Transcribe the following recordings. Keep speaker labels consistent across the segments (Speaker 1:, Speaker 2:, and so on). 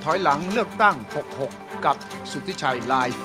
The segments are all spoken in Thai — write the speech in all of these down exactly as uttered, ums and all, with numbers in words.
Speaker 1: ถอยหลังเลือกตั้งหกหกกับสุทธิชัยไลฟ์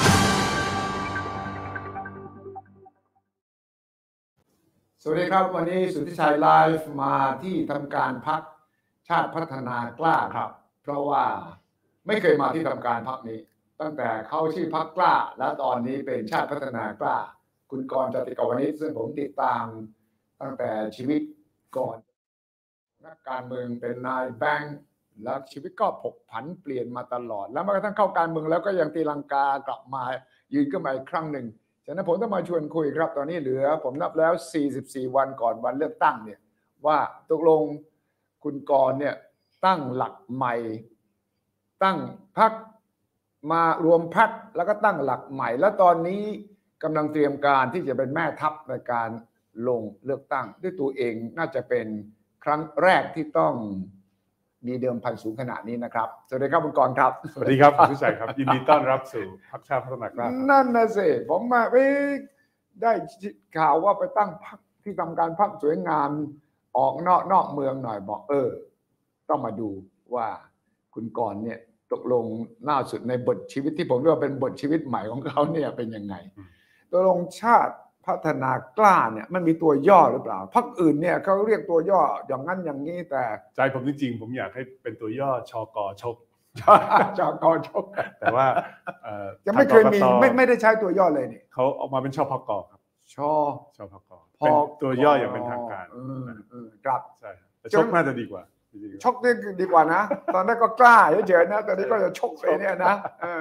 Speaker 1: สวัสดีครับวันนี้สุทธิชัยไลฟ์มาที่ทำการพรรคชาติพัฒนากล้าครับเพราะว่าไม่เคยมาที่ทำการพรรคนี้ตั้งแต่เขาชื่อพรรคกล้าและตอนนี้เป็นชาติพัฒนากล้าคุณกรณ์ จติกาวนิชซึ่งผมติดตามตั้งแต่ชีวิตก่อนนักการเมืองเป็นนายแบงค์แล้วชีวิตก็ผกผันเปลี่ยนมาตลอดแล้วแม้กระทั่งเข้าการเมืองแล้วก็ยังตีลังกากลับมายืนขึ้นมาอีกครั้งหนึ่งฉะนั้นผมต้องมาชวนคุยครับตอนนี้เหลือผมนับแล้วสี่สิบสี่วันก่อนวันเลือกตั้งเนี่ยว่าตกลงคุณกรณ์เนี่ยตั้งหลักใหม่ตั้งพรรคมารวมพรรคแล้วก็ตั้งหลักใหม่แล้วตอนนี้กำลังเตรียมการที่จะเป็นแม่ทัพในการลงเลือกตั้งด้วยตัวเองน่าจะเป็นครั้งแรกที่ต้องมีเดิมพันสูงขนาดนี้นะครับสวัสดีครับคุณกรณ์ครับ
Speaker 2: สวัสดีครับคุณผู้ชมครับยินดีต้อนรับสู่พรรคชาติพัฒนากล้า
Speaker 1: นั่นนะสิผมมาไปได้ข่าวว่าไปตั้งพรรคที่ทำการพรรคสวยงามออกนอกนอกเมืองหน่อยบอกเออต้องมาดูว่าคุณกรณ์เนี่ยตกลงล่าสุดในบทชีวิตที่ผมเรียกว่าเป็นบทชีวิตใหม่ของเขาเนี่ยเป็นยังไงตกลงชาติพัฒนากล้าเนี่ยมันมีตัวย่อหรือเปล่าพรรคอื่นเนี่ยเขาเรียกตัวย่ออย่างนั้นอย่างนี้แต่
Speaker 2: ใจผมจริงๆผมอยากให้เป็นตัวย่อชกชก
Speaker 1: ชกชก
Speaker 2: แต่ว่า
Speaker 1: จะไม่เคยมีไม่ไม่ได้ใช้ตัวย่อเลยนี่
Speaker 2: เขาออกมาเป็นชพกครับ
Speaker 1: ช
Speaker 2: ชพกเป็นตัวย่ออย่างเป็นทางการ
Speaker 1: ครับ
Speaker 2: ใช่แต่ชกน่าจะดีกว่า
Speaker 1: ชกนี่ดีกว่านะตอนนั้นก็กล้าเฉยๆนะตอนนี้ก็จะชกไปเนี่ยนะ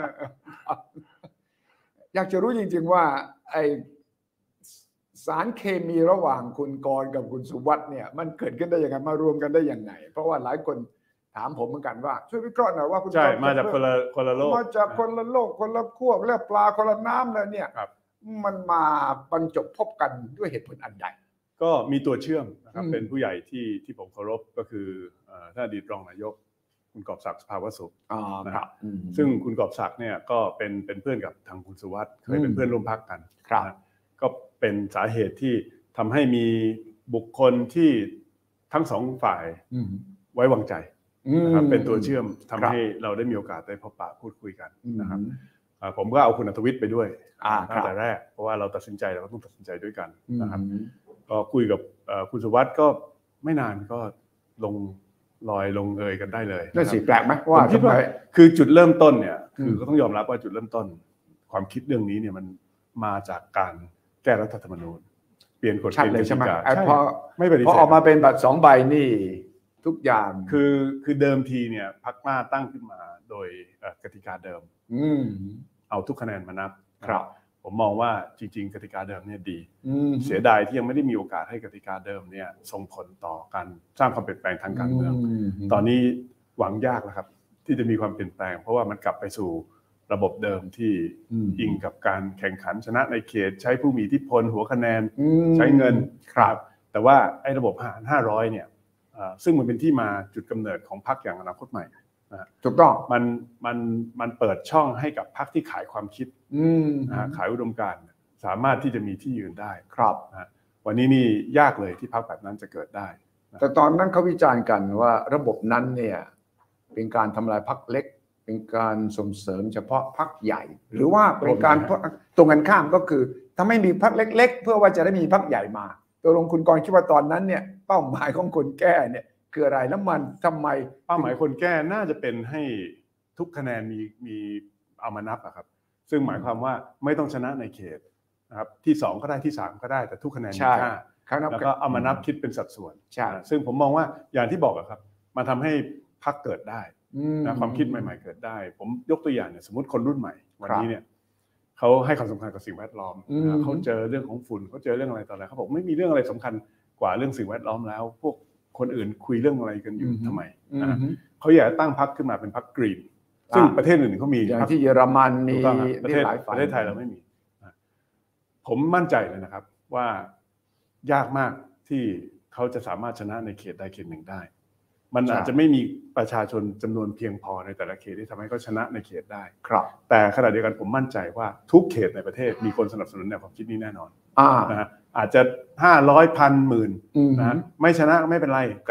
Speaker 1: อยากจะรู้จริงๆว่าไอสารเคมีระหว่างคุณกรณ์กับคุณสุวัฒน์เนี่ยมันเกิดขึ้นได้ยังไงมารวมกันได้ยังไงเพราะว่าหลายคนถามผมเหมือนกันว่าช่วยวิเคราะห์หน่อยว่าคุณ
Speaker 2: ใช่มาจากคนละคนละโลก
Speaker 1: มาจากคนละโลกคนละขั้วเรียกปลาคนละน้ำเลยเนี่ยมันมาบรรจบพบกันด้วยเหตุผลอันใด
Speaker 2: ก็มีตัวเชื่อมนะครับเป็นผู้ใหญ่ที่ที่ผมเคารพก็คือท่านอดีตรองนายกคุณกอบศักดิ์สภาวสุขนะครับซึ่งคุณกอบศักดิ์เนี่ยก็เป็นเป็นเพื่อนกับทางคุณสุวัฒน์เคยเป็นเพื่อนร่วมพรรคกันก็เป็นสาเหตุที่ทำให้มีบุคคลที่ทั้งสองฝ่ายไว้วางใจนะครับเป็นตัวเชื่อมทำให้เราได้มีโอกาสได้พบปะพูดคุยกันนะครับผมก็เอาคุณอัธวิทย์ไปด้วยตั้งแต่แรกเพราะว่าเราตัดสินใจเราก็ต้องตัดสินใจด้วยกันนะครับก็คุยกับคุณสุวัฒน์ก็ไม่นานก็ลงลอยลงเอยกันได้เลย
Speaker 1: นั่นสิแปลกไหมว่า
Speaker 2: คิดว่าคือจุดเริ่มต้นเนี่ยคือก็ต้องยอมรับว่าจุดเริ่มต้นความคิดเรื่องนี้เนี่ยมันมาจากการแก้รัฐธรรมนูญเปลี่ยนกฎเกณฑ์
Speaker 1: ใช่ไหม
Speaker 2: พอไม่ปฏิเสธ
Speaker 1: พอออกมาเป็นบัตรสองใบนี่ทุกอย่าง
Speaker 2: คือคือเดิมทีเนี่ยพรรคกล้าตั้งขึ้นมาโดยกติกาเดิมเอาทุกคะแนนมานับ
Speaker 1: ครับ
Speaker 2: ผมมองว่าจริงๆกติกาเดิมเนี่ยดีเสียดายที่ยังไม่ได้มีโอกาสให้กติกาเดิมเนี่ยส่งผลต่อการสร้างความเปลี่ยนแปลงทางการเมืองตอนนี้หวังยากแล้วครับที่จะมีความเปลี่ยนแปลงเพราะว่ามันกลับไปสู่ระบบเดิมที่อิงกับการแข่งขันชนะในเขตใช้ผู้มีอิทธิพลหัวคะแนนใช้เงินครับแต่ว่าไอ้ระบบหารห้าร้อยเนี่ยซึ่งมันเป็นที่มาจุดกำเนิดของพรรคอย่างอนาคตใหม่นะ
Speaker 1: ถูกต้อง
Speaker 2: มันมันมันเปิดช่องให้กับพรรคที่ขายความคิดนะขายอุดมการณ์สามารถที่จะมีที่ยืนได้
Speaker 1: ครับ
Speaker 2: นะวันนี้นี่ยากเลยที่พรรคแบบนั้นจะเกิดได้
Speaker 1: แต่ตอนนั้นเขาวิจารณ์กันว่าระบบนั้นเนี่ยเป็นการทำลายพรรคเล็กเป็นการส่งเสริมเฉพาะพรรคใหญ่หรือว่าเป็นการตรงกันข้ามก็คือถ้าไม่มีพรรคเล็กๆเพื่อว่าจะได้มีพรรคใหญ่มาตัวลงคุณกรณ์คิดว่าตอนนั้นเนี่ยเป้าหมายของคนแก้เนี่ยคืออะไรแล้วมันทำไม
Speaker 2: เป้าหมายคนแก้น่าจะเป็นให้ทุกคะแนนมีมีเอามานับอะครับซึ่งหมายความว่าไม่ต้องชนะในเขตนะครับที่สองก็ได้ที่สามก็ได้แต่ทุกคะแนนมีค่าแล้วก็เอามานับคิดเป็นสัดส่วนซึ่งผมมองว่าอย่างที่บอกอะครับมันทำให้พรรคเกิดได้นะความคิดใหม่ๆเกิดได้ผมยกตัวอย่างเนี่ยสมมติคนรุ่นใหม่วันนี้เนี่ยเขาให้ความสำคัญกับสิ่งแวดล้อมเขาเจอเรื่องของฝุ่นเขาเจอเรื่องอะไรต่ออะไรเขาบอกไม่มีเรื่องอะไรสำคัญกว่าเรื่องสิ่งแวดล้อมแล้วพวกคนอื่นคุยเรื่องอะไรกันอยู่ทำไมนะเขาอยากตั้งพรรคขึ้นมาเป็นพรรคกรีนซึ่งประเทศอื่นเขามี
Speaker 1: อย่างที่เยอรมันมี
Speaker 2: ประเทศประเทศไทยเราไม่มีผมมั่นใจเลยนะครับว่ายากมากที่เขาจะสามารถชนะในเขตใดเขตหนึ่งได้มันอาจจะไม่มีประชาชนจำนวนเพียงพอในแต่ละเขตที่ทำให้เขาชนะในเขตได้
Speaker 1: ครับ
Speaker 2: แต่ขณะเดียวกันผมมั่นใจว่าทุกเขตในประเทศมีคนสนับสนุนแนวความคิดนี้แน่นอนนะฮะอาจจะห้าร้อยพันหมื่นนะไม่ชนะไม่เป็นไรแต่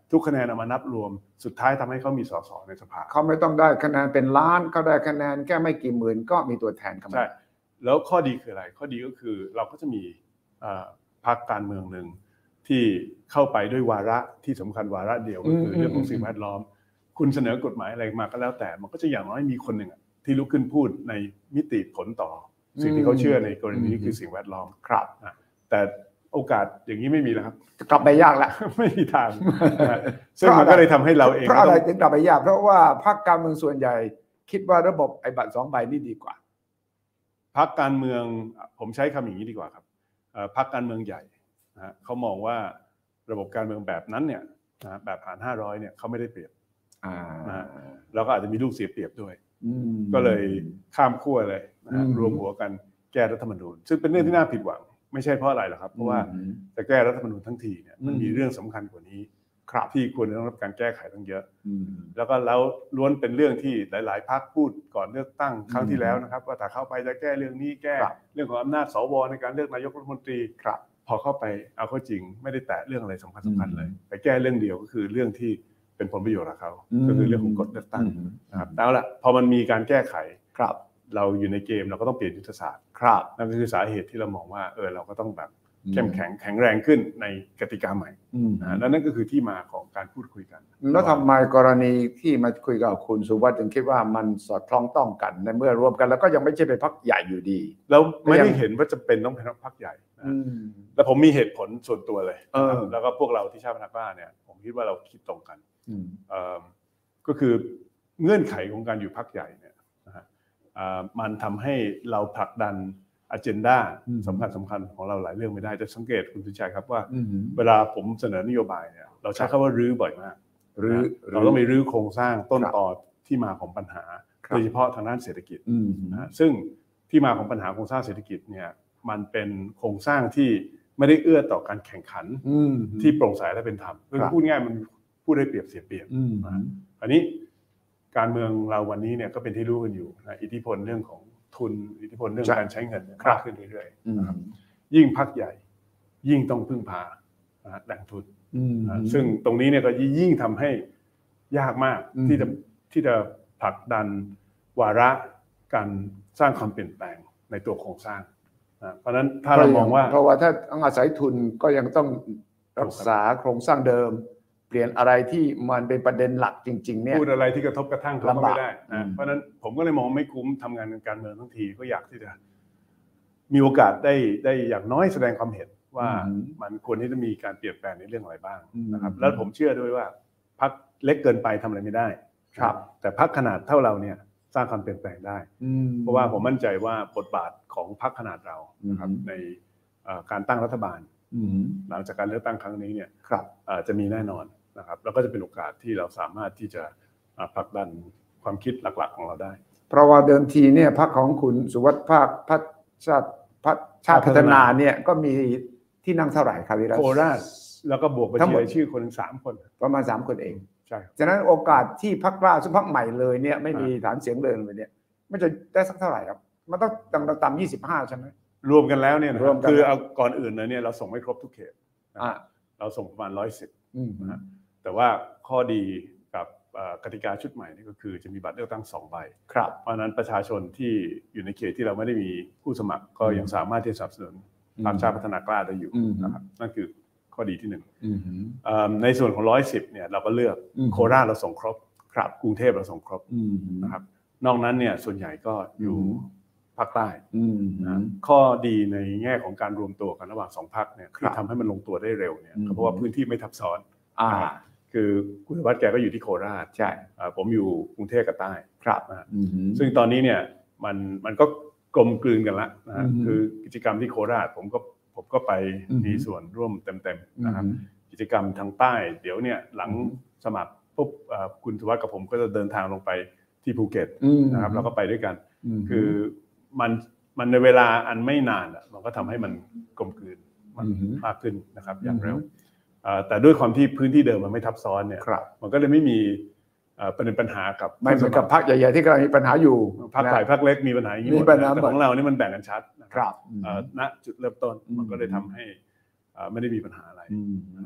Speaker 2: ทุกคะแนนเอามานับรวมสุดท้ายทำให้เขามีสสในสภา
Speaker 1: เขาไม่ต้องได้คะแนนเป็นล้านเขาได้คะแนนแค่ไม่กี่หมื่นก็มีตัวแทนเข้ามา
Speaker 2: ใช่แล้วข้อดีคืออะไรข้อดีก็คือเราก็จะมีพรรคการเมืองหนึ่งที่เข้าไปด้วยวาระที่สำคัญวาระเดียวก็คือเรื่องของสิ่งแวดล้อมคุณเสนอกฎหมายอะไรมาก็แล้วแต่มันก็จะอย่างน้อยมีคนหนึ่งที่ลุกขึ้นพูดในมิติผลต่อสิ่งที่เขาเชื่อในกรณีนี้คือสิ่งแวดล้อม
Speaker 1: ครับ
Speaker 2: แต่โอกาสอย่างนี้ไม่มีแล้วครับ
Speaker 1: กลับไปยากแล้ว
Speaker 2: ไม่มีทางซึ่งมันก็เลยทำให้เราเอง
Speaker 1: เพราะอะไรถึงกลับไปยากเพราะว่าพรรคการเมืองส่วนใหญ่คิดว่าระบบไอ้บัตรสองใบนี่ดีกว่า
Speaker 2: พรรคการเมืองผมใช้คำอย่างนี้ดีกว่าครับพรรคการเมืองใหญ่นะเขามองว่าระบบการเมืองแบบนั้นเนี่ยนะแบบหารห้าร้อยเนี่ยเขาไม่ได้เปรียบนะแล้วก็อาจจะมีลูกเสียเปรียบด้วยก็เลยข้ามขั้วเลยนะรวมหัวกันแก้รัฐธรรมนูญซึ่งเป็นเรื่องที่น่าผิดหวังไม่ใช่เพราะอะไรหรอกครับเพราะว่าจะแก้รัฐธรรมนูญทั้งทีเนี่ยมันมีเรื่องสำคัญกว่านี้ที่ควรจะต้องรับการแก้ไขตั้งเยอะแล้วก็แล้วล้วนเป็นเรื่องที่หลายๆพรรคพูดก่อนเลือกตั้งครั้งที่แล้วนะครับว่าถ้าเข้าไปจะแก้เรื่องนี้แก้เรื่องของอำนาจสวในการเลือกนายกรัฐมนตรีพอเข้าไปเอาเข้าจริงไม่ได้แตะเรื่องอะไรสำคัญสำคัญเลยไปแก้เรื่องเดียวก็คือเรื่องที่เป็นผลประโยชน์กับเขาก็คือเรื่องของกฎเลือกตั้งนะครับแล้วล่ะพอมันมีการแก้ไขเราอยู่ในเกมเราก็ต้องเปลี่ยนยุทธศาสตร์นั่นก็คือสาเหตุที่เรามองว่าเออเราก็ต้องแบบเข้มแข็งแข็งแรงขึ้นในกติกาใหม่นะและนั่นก็คือที่มาของการพูดคุยกัน
Speaker 1: แล้วทำไมกรณีที่มาคุยกับคุณสุวัสดิ์ถึงคิดว่ามันสอดคล้องต้องกันในเมื่อรวมกันแล้วก็ยังไม่ใช่เป็นพรรคใหญ่อยู่ดี
Speaker 2: เราไม่ได้เห็นว่าจะเป็นต้องเป็นพรรคใหญ่นะแต่ผมมีเหตุผลส่วนตัวเลยแล้วก็พวกเราที่ชาติพัฒนากล้าเนี่ยผมคิดว่าเราคิดตรงกันก็คือเงื่อนไขของการอยู่พรรคใหญ่เนี่ยมันทำให้เราผลักดันagenda สำคัญสำคัญของเราหลายเรื่องไม่ได้จะสังเกตคุณสุชัยครับว่าเวลาผมเสนอนโยบายเนี่ยเราใช้คำว่ารื้อบ่อยมากรื้อเราต้องไปรื้อโครงสร้างต้นตอที่มาของปัญหาโดยเฉพาะทางด้านเศรษฐกิจนะซึ่งที่มาของปัญหาโครงสร้างเศรษฐกิจเนี่ยมันเป็นโครงสร้างที่ไม่ได้เอื้อต่อการแข่งขันที่โปร่งใสและเป็นธรรมคือพูดง่ายมันพูดได้เปรียบเสียเปรียบอันนี้การเมืองเราวันนี้เนี่ยก็เป็นที่รู้กันอยู่นะอิทธิพลเรื่องของทุนอิทธิพลเรื่องการใช้เงินมากขึ้นเรื่อยๆนะครับยิ่งพรรคใหญ่ยิ่งต้องพึ่งพาแหล่งทุนซึ่งตรงนี้เนี่ยก็ยิ่งทำให้ยากมากที่จะที่จะผลักดันวาระการสร้างความเปลี่ยนแปลงในตัวโครงสร้างเพราะฉะนั้นถ้าเรามองว่า
Speaker 1: เพราะว่าถ้าอาศัยทุนก็ยังต้องรักษาโครงสร้างเดิมเปลี่ยนอะไรที่มันเป็นประเด็นหลักจริงๆเนี่ย
Speaker 2: พูดอะไรที่กระทบกระทั่งเขาก็ไม่ได้นะเพราะฉะนั้นผมก็เลยมองไม่คุ้มทำงานการเมืองทั้งทีก็อยากที่จะมีโอกาสได้ได้อย่างน้อยแสดงความเห็นว่ามันควรที่จะมีการเปลี่ยนแปลงในเรื่องอะไรบ้างนะครับแล้วผมเชื่อด้วยว่าพรรคเล็กเกินไปทำอะไรไม่ได้ครับแต่พรรคขนาดเท่าเราเนี่ยสร้างความเปลี่ยนแปลงได้เพราะว่าผมมั่นใจว่าบทบาทของพรรคขนาดเรานะครับในการตั้งรัฐบาลหลังจากการเลือกตั้งครั้งนี้เนี่ยจะมีแน่นอนนะครับแล้วก็จะเป็นโอกาสที่เราสามารถที่จะผลักดันความคิดหลักๆของเราได้
Speaker 1: เพราะว่าเดิมทีเนี่ยพรรคของคุณสุวัสดิ์ภาคพรรคชาติพรรคชาติพัฒนาเนี่ยก็มีที่นั่งเท่าไหร่ครับวิรัต
Speaker 2: โคราชแล้วก็บวกบัญชีรายชื่อคนถึงสามคน
Speaker 1: ประมาณสามคนเอง
Speaker 2: ใช่
Speaker 1: ฉะนั้นโอกาสที่พรรคกล้าซึ่งพรรคใหม่เลยเนี่ยไม่มีฐานเสียงเดินเลยเนี่ยมันจะได้สักเท่าไหร่ครับมันต้องต่ำๆยี่สิบห้าใช่ไหม
Speaker 2: รวมกันแล้วเนี่ยคือเอาก่อนอื่นเลยเนี่ยเราส่งไม่ครบทุกเขตเราส่งประมาณร้อยสิบนะฮะแต่ว่าข้อดีกับกติกาชุดใหม่นี่ก็คือจะมีบัตรเลือกตั้งสองใบเพราะฉะนั้นประชาชนที่อยู่ในเขตที่เราไม่ได้มีผู้สมัครก็ยังสามารถที่จะสนับสนุนพรรคชาติพัฒนากล้าได้อยู่นะครับนั่นคือข้อดีที่หนึ่งในส่วนของร้อยสิบเนี่ยเราก็เลือกโคราชเราส่งครบกรุงเทพเราส่งครบนะครับนอกนั้นเนี่ยส่วนใหญ่ก็อยู่ภาคใต้นะข้อดีในแง่ของการรวมตัวกันระหว่างสองพรรคเนี่ยที่ทำให้มันลงตัวได้เร็วเนี่ยเพราะว่าพื้นที่ไม่ทับซ้อนคือคุณวัดแกก็อยู่ที่โคราช
Speaker 1: ใช่
Speaker 2: ผมอยู่กรุงเทพกับใต้
Speaker 1: ครับ
Speaker 2: ซึ่งตอนนี้เนี่ยมันมันก็กลมกลืนกันละนะคือกิจกรรมที่โคราชผมก็ผมก็ไปมีส่วนร่วมเต็มๆนะครับกิจกรรมทางใต้เดี๋ยวเนี่ยหลังสมัครปุ๊บคุณสุวัสดิ์กับผมก็จะเดินทางลงไปที่ภูเก็ตนะครับเราก็ไปด้วยกันคือมันมันในเวลาอันไม่นานอ่ะมันก็ทำให้มันกลมกลืนมากขึ้นนะครับอย่างเร็วแต่ด้วยความที่พื้นที่เดิมมันไม่ทับซ้อนเนี่ยมันก็เลยไม่มีประเด็นปัญหากับ
Speaker 1: ไม่เหมือนกับพรรคใหญ่ๆที่กำลังมีปัญหาอยู่
Speaker 2: พรรคใหญ่พรรคเล็กมีปัญหาอย่างนี้หมดแต่ของเรานี่มันแบ่งกันชัดนะครับณจุดเริ่มต้นมันก็เลยทำให้ไม่ได้มีปัญหาอะไร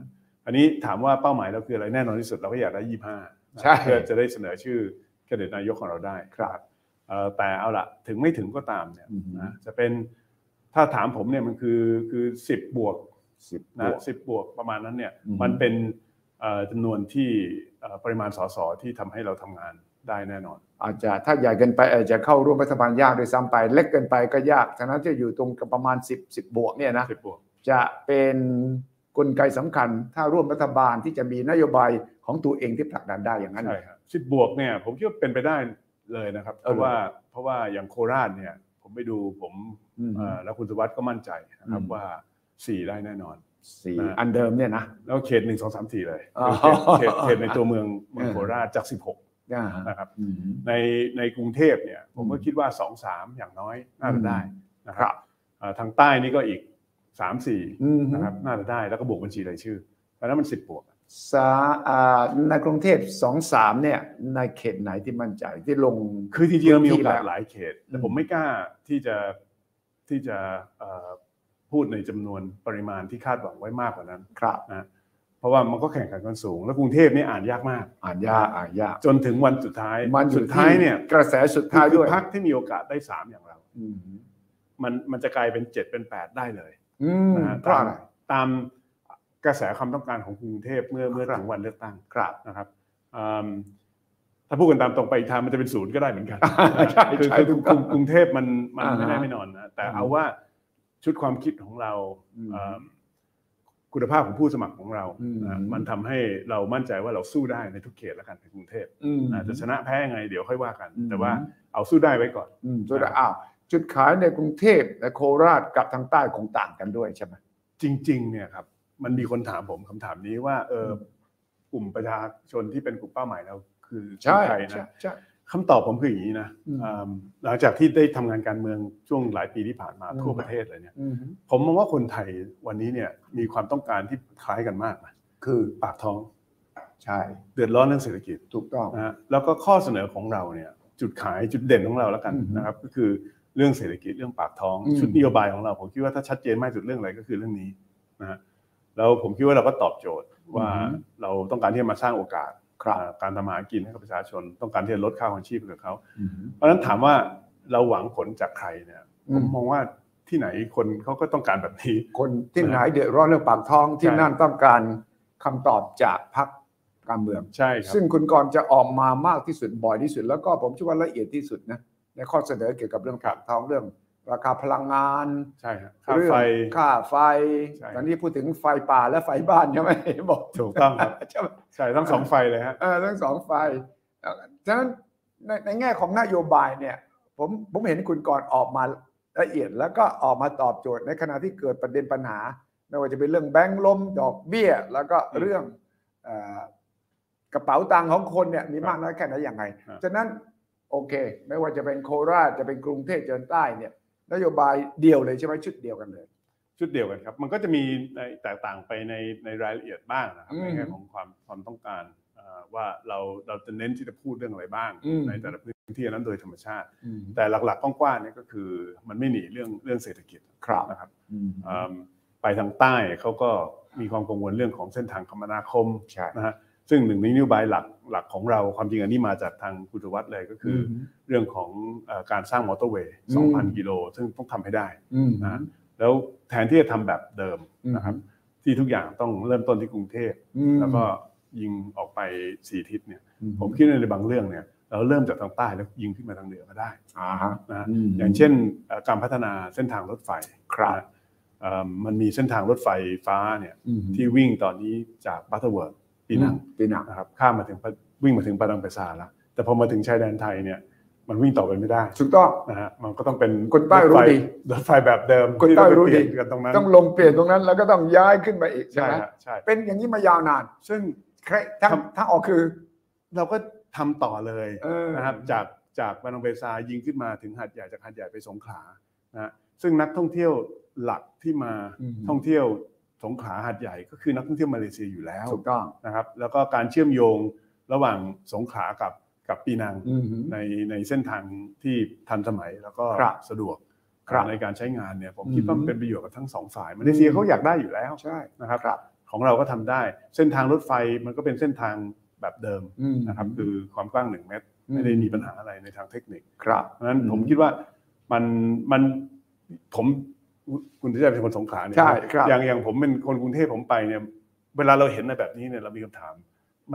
Speaker 2: อันนี้ถามว่าเป้าหมายเราคืออะไรแน่นอนที่สุดเราก็อยากได้ยี่สิบห้าเพื่อจะได้เสนอชื่อแคนดิเดตนายกของเราได้
Speaker 1: ครับ
Speaker 2: แต่เอาละถึงไม่ถึงก็ตามเนี่ยนะจะเป็นถ้าถามผมเนี่ยมันคือคือสิบบวก
Speaker 1: สิบ
Speaker 2: นะสิบบวกประมาณนั้นเนี่ยมันเป็นจำนวนที่ปริมาณสสที่ทำให้เราทำงานได้แน่นอน
Speaker 1: อาจจะถ้าใหญ่เกินไปอาจจะเข้าร่วมรัฐบาลยากโดยซ้ำไปเล็กเกินไปก็ยากฉะนั้นจะอยู่ตรงกับประมาณสิบ สิบบวกเนี่ยนะ
Speaker 2: สิบบวก
Speaker 1: จะเป็นกลไกสำคัญถ้าร่วมรัฐบาลที่จะมีนโยบายของตัวเองที่ผลักดันได้อย่างนั้น
Speaker 2: ใช่ครับสิบบวกเนี่ยผมคิดว่าเป็นไปได้เลยนะครับเพราะว่าเพราะว่าอย่างโคราชเนี่ยผมไปดูผมแล้วคุณสุวัสดิ์ก็มั่นใจนะครับว่าสี่ได้แน่นอน
Speaker 1: สี่อันเดิมเนี่ยนะ
Speaker 2: แล้วเขตหนึ่งสองสามสี่เลยเขตเขตในตัวเมืองเมืองโคราชจากสิบหกนะครับในในกรุงเทพเนี่ยผมก็คิดว่าสองสามอย่างน้อยน่าจะได้นะครับทางใต้นี่ก็อีกสามสี่นะครับน่าจะได้แล้วก็บวกบัญชีรายชื่อเพราะนั้นมันสิบบวก
Speaker 1: ในกรุงเทพสองสามเนี่ยในเขตไหนที่มั่นใจที่ลง
Speaker 2: คือจริงๆมีโอกาสหลายเขตแต่ผมไม่กล้าที่จะที่จะพูดในจำนวนปริมาณที่คาดหวังไว้มากกว่านั้นนะเพราะว่ามันก็แข่งขันกันสูงแล้วกรุงเทพนี่อ่านยากมาก
Speaker 1: อ่านยากอ่านยาก
Speaker 2: จนถึงวันสุดท้าย
Speaker 1: มันสุดท้ายเนี่ยกระแสสุดท้ายด้วย
Speaker 2: พรรคที่มีโอกาสได้สามอย่างเรามันมันจะกลายเป็นเจ็ดเป็นแปดได้เลย
Speaker 1: นะเพราะอะไร
Speaker 2: ตามกระแสความต้องการของกรุงเทพเมื่อเมื่อถึงวันเลือกตั้งนะครับถ้าพูดกันตามตรงไปอีกทางมันจะเป็นศูนย์ก็ได้เหมือนกันคือคือกรุงเทพมันมันไม่ได้ไม่นอนนะแต่เอาว่าชุดความคิดของเราคุณภาพของผู้สมัครของเรามันทำให้เรามั่นใจว่าเราสู้ได้ในทุกเขตแล้วกันในกรุงเทพจะชนะแพ้ยังไงเดี๋ยวค่อยว่ากันแต่ว่าเอาสู้ได้ไว้ก่อน
Speaker 1: สู้ได้อ้าวจุดขายในกรุงเทพและโคราชกับทางใต้คงต่างกันด้วยใช่ไหม
Speaker 2: จริงๆเนี่ยครับมันมีคนถามผมคำถามนี้ว่าเออกลุ่มประชาชนที่เป็นกลุ่มเป้าหมายเราคือใครนะคำตอบผมคืออย่างนี้นะหลังจากที่ได้ทำงานการเมืองช่วงหลายปีที่ผ่านมาทั่วประเทศเลยเนี่ยผมมองว่าคนไทยวันนี้เนี่ยมีความต้องการที่คล้ายกันมากนะคือปากท้อง
Speaker 1: ใช่
Speaker 2: เดือดร้อนเรื่องเศรษฐกิจ
Speaker 1: ถูกต้อง
Speaker 2: นะแล้วก็ข้อเสนอของเราเนี่ยจุดขายจุดเด่นของเราแล้วกันนะครับก็คือเรื่องเศรษฐกิจเรื่องปากท้องชุดนโยบายของเราผมคิดว่าถ้าชัดเจนมากสุดเรื่องอะไรก็คือเรื่องนี้นะแล้วผมคิดว่าเราก็ตอบโจทย์ว่าเราต้องการที่จะมาสร้างโอกาสการทำมาหากินให้กับประชาชนต้องการที่จะลดค่าครองชีพให้กับเขาเพราะฉะนั้นถามว่าเราหวังผลจากใครเนี่ยผมมองว่าที่ไหนคนเขาก็ต้องการแบบนี้
Speaker 1: คนที่ไหนเดือดร้อนเรื่องปากท้องที่นั่นต้องการคำตอบจากพรรคการเมือง
Speaker 2: ใช่ครับ
Speaker 1: ซึ่งคุณกรณ์จะออกมามากที่สุดบ่อยที่สุดแล้วก็ผมเชื่อว่าละเอียดที่สุดนะในข้อเสนอเกี่ยวกับเรื่องปากท้องเรื่องราคาพลังงาน
Speaker 2: ใช่ครับค่าไฟ
Speaker 1: ค่าไฟตอนนี้พูดถึงไฟป่าและไฟบ้านใช่ไหมบอก
Speaker 2: ถูกต้องครับใช่ทั้งสองไฟเลยฮะ
Speaker 1: เออทั้งสองไฟฉะนั้นในในแง่ของนโยบายเนี่ยผมผมเห็นคุณกรณ์ออกมาละเอียดแล้วก็ออกมาตอบโจทย์ในขณะที่เกิดประเด็นปัญหาไม่ว่าจะเป็นเรื่องแบงก์ล้มดอกเบี้ยแล้วก็เรื่องกระเป๋าตังค์ของคนเนี่ยมีมากน้อยแค่ไหนอย่างไรฉะนั้นโอเคไม่ว่าจะเป็นโคราชจะเป็นกรุงเทพเจริญใต้เนี่ยนโยบายเดียวเลยใช่ไหมชุดเดียวกันเลย
Speaker 2: ชุดเดียวกันครับมันก็จะมีแตกต่างไปในในรายละเอียดบ้างนะครับในแง่ของความความต้องการว่าเราเราจะเน้นที่จะพูดเรื่องอะไรบ้างในแต่ละพื้นที่นั้นโดยธรรมชาติแต่หลักๆกว้างๆนี่ก็คือมันไม่หนีเรื่องเรื่องเศรษฐกิจนะครับไปทางใต้เขาก็มีความกังวลเรื่องของเส้นทางคมนาคมนะฮะซึ่งหนึ่งในนโยบายหลักหลักของเราความจริงอันนี้มาจากทางคุณธวัฒน์เลยก็คือเรื่องของการสร้างมอเตอร์เวย์ สองพัน กิโลซึ่งต้องทำให้ได้นะแล้วแทนที่จะทำแบบเดิมนะครับที่ทุกอย่างต้องเริ่มต้นที่กรุงเทพแล้วก็ยิงออกไปสี่ทิศเนี่ยผมคิดในบางเรื่องเนี่ยเราเริ่มจากทางใต้แล้วยิงขึ้นมาทางเหนือก็ได้นะอย่างเช่นการพัฒนาเส้นทางรถไฟมันมีเส้นทางรถไฟฟ้าเนี่ยที่วิ่งตอนนี้จากบัตเตอร์เวิร์ดปีนัง
Speaker 1: ปีนัง
Speaker 2: นะครับข้ามมาถึงวิ่งมาถึงปาดังเปซาแล้วแต่พอมาถึงชายแดนไทยเนี่ยมันวิ่งต่อไปไม่ได้
Speaker 1: ถูกต้อง
Speaker 2: นะฮะมันก็ต้องเป็น
Speaker 1: คนใต้รู้ดี
Speaker 2: รถไฟแบบเดิม
Speaker 1: คนใต้รู้ดี
Speaker 2: กันตรงนั้น
Speaker 1: ต้องลงเปลี่ยนตรงนั้นแล้วก็ต้องย้ายขึ้นไปอีกใช่ไหม
Speaker 2: ใช่
Speaker 1: เป็นอย่างนี้มายาวนานซึ่งทางทางออกคือ
Speaker 2: เราก็ทำต่อเลยนะครับจากจากปาดังเปซายิงขึ้นมาถึงหาดใหญ่จากหาดใหญ่ไปสงขลานะซึ่งนักท่องเที่ยวหลักที่มาท่องเที่ยวสงขลาหาดใหญ่ก็คือนักท่องเที่ยวมาเลเซียอยู่แล้ว
Speaker 1: ถูกต้อง
Speaker 2: นะครับแล้วก็การเชื่อมโยงระหว่างสงขลากับกับปีนังในในเส้นทางที่ทันสมัยแล้วก็สะดวกในการใช้งานเนี่ยผมคิดว่าเป็นประโยชน์กับทั้งสองฝ่ายมาเลเซียเขาอยากได้อยู่แล้ว
Speaker 1: ใช่
Speaker 2: นะครับของเราก็ทำได้เส้นทางรถไฟมันก็เป็นเส้นทางแบบเดิมนะครับคือความกว้างหนึ่งเมตรไม่ได้มีปัญหาอะไรในทางเทคนิค
Speaker 1: ครับ
Speaker 2: เพราะฉะนั้นผมคิดว่ามันมันผมคุณที่จะเป็นคนสงขลาเนี่ยอย่างอย่างผมเป็นคนกรุงเทพผมไปเนี่ยเวลาเราเห็นอะไรแบบนี้เนี่ยเรามีคำถามมัน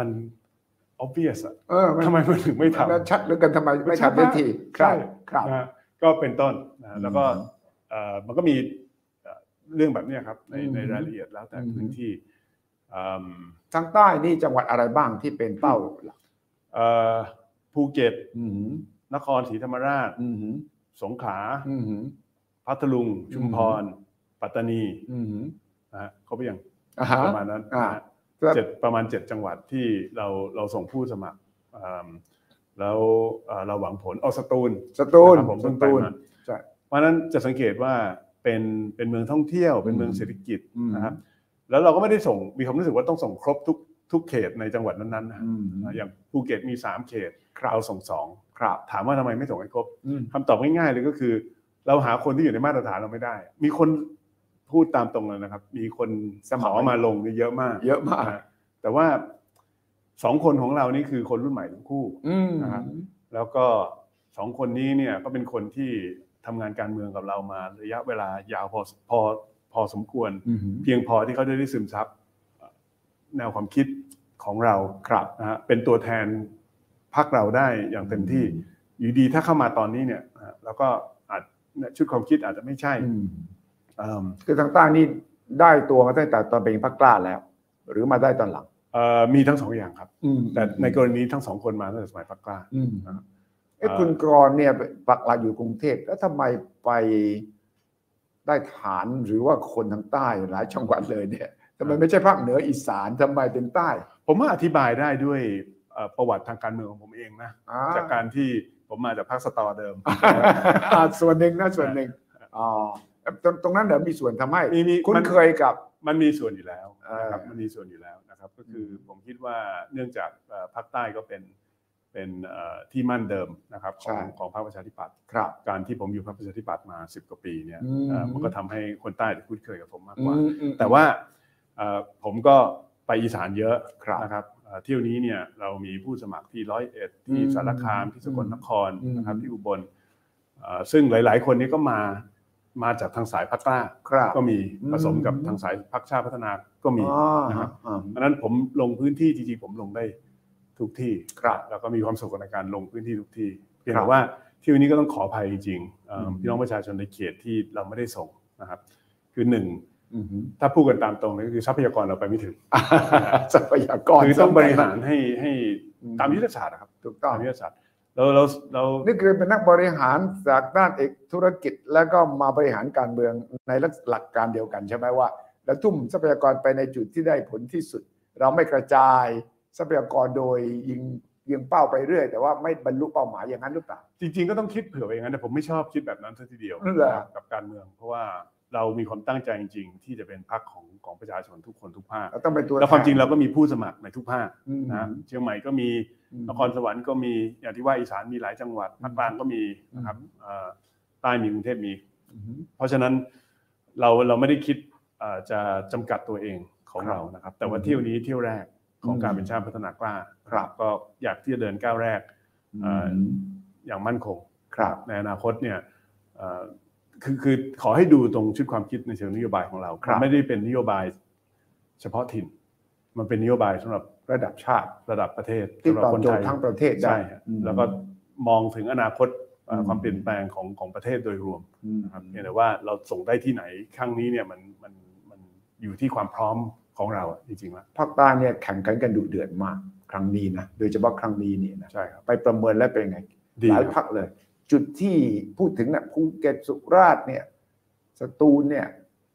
Speaker 2: obvious อ่ะทำไมมันถึงไม่ทำ
Speaker 1: ชัดหรือกันทำไมไม่ทำได้ที
Speaker 2: ใช่ครับก็เป็นต้นนะแล้วก็มันก็มีเรื่องแบบนี้ครับในในรายละเอียดแล้วแต่พื้นที่
Speaker 1: ทางใต้นี่จังหวัดอะไรบ้างที่เป็นเป้าหลัก
Speaker 2: ภูเก็ตนครศรีธรรมราชสงขลาพัทลุงชุมพรปัตตานีนะฮะเขาไปยังประมาณนั้นเจ็ดประมาณเจ็ดจังหวัดที่เราเราส่งผู้สมัครแล้วเราหวังผลเอาสตูล
Speaker 1: สตูล
Speaker 2: ผมสตูลเพราะนั้นจะสังเกตว่าเป็นเป็นเมืองท่องเที่ยวเป็นเมืองเศรษฐกิจนะครับแล้วเราก็ไม่ได้ส่งมีความรู้สึกว่าต้องส่งครบทุกทุกเขตในจังหวัดนั้นๆนะอย่างภูเก็ตมีสามเขตเราส่งสองถามว่าทำไมไม่ส่งให้ครบคำตอบง่ายๆเลยก็คือเราหาคนที่อยู่ในมาตรฐานเราไม่ได้มีคนพูดตามตรงเลยนะครับมีคนขอมาลงเยอะมาก
Speaker 1: เยอะมาก
Speaker 2: แต่ว่าสองคนของเรานี่คือคนรุ่นใหม่ทั้งคู่นะครับแล้วก็สองคนนี้เนี่ยก็เป็นคนที่ทำงานการเมืองกับเรามาระยะเวลายาวพอพอพอสมควรเพียงพอที่เขาจะได้ซึมซับแนวความคิดของเรานะฮะเป็นตัวแทนพรรคเราได้อย่างเต็มที่อยู่ดีถ้าเข้ามาตอนนี้เนี่ยแล้วก็อาจชุดความคิดอาจจะไม่ใช่
Speaker 1: คือทางใต้นี่ได้ตัวมาตั้งแต่ตอนเป็นพรรคกล้าแล้วหรือมาได้ตอนหลัง
Speaker 2: มีทั้งสองอย่างครับแต่ในกรณีทั้งสองคนมาตั้งแต่สมัยพรรคกล้า
Speaker 1: เอ้คุณกรณ์เนี่ยปักหลักอยู่กรุงเทพแล้วทำไมไปได้ฐานหรือว่าคนทางใต้หลายจังหวัดเลยเนี่ยทำไมไม่ใช่ภาคเหนืออีสานทำไมเป็นใต้
Speaker 2: ผมว่าอธิบายได้ด้วยประวัติทางการเมืองของผมเองนะจากการที่ผมมาจากพรรคสตอเดิม
Speaker 1: ส่วนหนึ่งนะส่วนหนึ่งอ๋อตรงนั้นเดี๋ยวมีส่วนทำให้คุ้นเคยกับ
Speaker 2: มันมีส่วนอยู่แล้วนะครับมันมีส่วนอยู่แล้วนะครับก็คือผมคิดว่าเนื่องจากภาคใต้ก็เป็นเป็นที่มั่นเดิมนะครับของของพรรคประชาธิปัตย์การที่ผมอยู่พรรคประชาธิปัตย์มาสิบกว่าปีเนี่ยมันก็ทำให้คนใต้คุ้นเคยกับผมมากกว่าแต่ว่าผมก็ไปอีสานเยอะนะครับเที่ยวนี้เนี่ยเรามีผู้สมัครที่ร้อยเอ็ดที่สารคามที่สกลนครนะครับที่อุบลซึ่งหลายๆคนนี้ก็มามาจากทางสายพรรคกล้าก็มีผสมกับทางสายพรรคชาติพัฒนาก็มีนะครับเพราะนั้นผมลงพื้นที่จริงๆผมลงได้ทุกที่แล้วก็มีความสุขในการลงพื้นที่ทุกที่เพียงแต่ว่าที่วันนี้ก็ต้องขออภัยจริงๆพี่น้องประชาชนในเขตที่เราไม่ได้ส่งนะครับคือหนึ่งถ้าพูดกันตามตรงก็คือทรัพยากรเราไปไม่ถึง
Speaker 1: ทรัพยากร
Speaker 2: คือต้องบริหารให้ให้ตามยุทธศาสตร์ครับ
Speaker 1: ถูกต้อง
Speaker 2: ตามยุทธศาสตร์เราเราเรา
Speaker 1: นี่คือเป็นนักบริหารจากด้านเอกธุรกิจแล้วก็มาบริหารการเมืองในหลักการเดียวกันใช่ไหมว่าแล้วทุ่มทรัพยากรไปในจุดที่ได้ผลที่สุดเราไม่กระจายทรัพยากรโดยยิงยิงเป้าไปเรื่อยแต่ว่าไม่บรรลุเป้าหมายอย่างนั้นหรือเปล่า
Speaker 2: จริงๆก็ต้องคิดเผื่อไปอย่างนั้นแต่ผมไม่ชอบคิดแบบนั้นซะทีเดียวกับการเมืองเพราะว่าเรามีความตั้งใจจริงๆที่จะเป็นพรรคของของประชาชนทุกคนทุกภาคแล้วความจริงเราก็มีผู้สมัครในทุกภาคนะเชียงใหม่ก็มีนครสวรรค์ก็มีอย่างที่ว่าอีสานมีหลายจังหวัดภาคกลางก็มีนะครับใต้มีกรุงเทพมีเพราะฉะนั้นเราเราไม่ได้คิดจะจำกัดตัวเองของเรานะครับแต่ว่าเที่ยวนี้เที่ยวแรกของการเป็นชาติพัฒนากล้าก็อยากที่จะเดินก้าวแรกอย่างมั่นคงในอนาคตเนี่ยคือคือขอให้ดูตรงชุดความคิดในเชิงนโยบายของเรามันไม่ได้เป็นนโยบายเฉพาะถิ่นมันเป็นนโยบายสำหรับ
Speaker 1: ระดับชาติ
Speaker 2: ระดับประเทศ
Speaker 1: ที่ตอบโจทย์ทั้งประเทศได้
Speaker 2: แล้วก็มองถึงอนาคตความเปลี่ยนแปลงของของประเทศโดยรวมนะครับเพียงแต่ว่าเราส่งได้ที่ไหนครั้งนี้เนี่ยมันมันมันอยู่ที่ความพร้อมของเราจริงๆแล้ว
Speaker 1: ภาคใต้เนี่ยแข่งกันกันดุเดือดมากครั้งนี้นะโดยเฉพาะครั้งนี้นี่นะ
Speaker 2: ใช่ครับ
Speaker 1: ไปประเมินแล้วเป็นไงหลายภาคเลยจุดที่พูดถึงนะภูเก็ตสุราษฎร์เนี่ยสตูลเนี่ย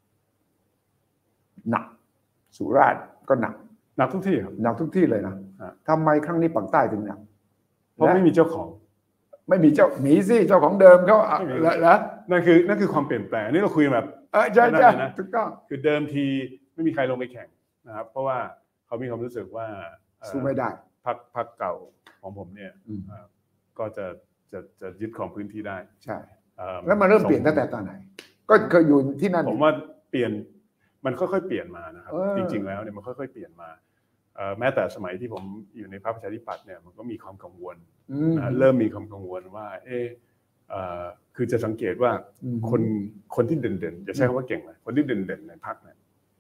Speaker 1: หนักสุราษฎร์ก็หนัก
Speaker 2: หนักทุกที่ครับ
Speaker 1: หนักทุกที่เลยนะทำไมครั้งนี้ปากใต้ถึงหนัก
Speaker 2: เพราะไม่มีเจ้าของ
Speaker 1: ไม่มีเจ้าหมีสิเจ้าของเดิมเขาแล้ว
Speaker 2: นั่นคือนั่นคือความเปลี่ยนแปลงนี่เราคุยแบบ
Speaker 1: เออใช่ใช่ถูกต้อง
Speaker 2: คือเดิมทีไม่มีใครลงไปแข่งนะครับเพราะว่าเขามีความรู้สึกว่า
Speaker 1: สู้ไม่ได้
Speaker 2: พรรคพรรคเก่าของผมเนี่ยก็จะจะจะยึดของพื้นที่ได้
Speaker 1: ใช่แล้วมาเริ่มเปลี่ยนตั้งแต่ตอนไหนก็เคยอยู่ที่นั่น
Speaker 2: ผมว่าเปลี่ยนมันค่อยๆเปลี่ยนมานะครับจริงๆแล้วเนี่ยมันค่อยๆเปลี่ยนมาแม้แต่สมัยที่ผมอยู่ในพรรคประชาธิปัตย์เนี่ยมันก็มีความกังวลนะเริ่มมีความกังวลว่าเออคือจะสังเกตว่าคนคนที่เด่นๆจะใช้คำว่าเก่งเลยคนที่เด่นๆในพรรคเนี่ย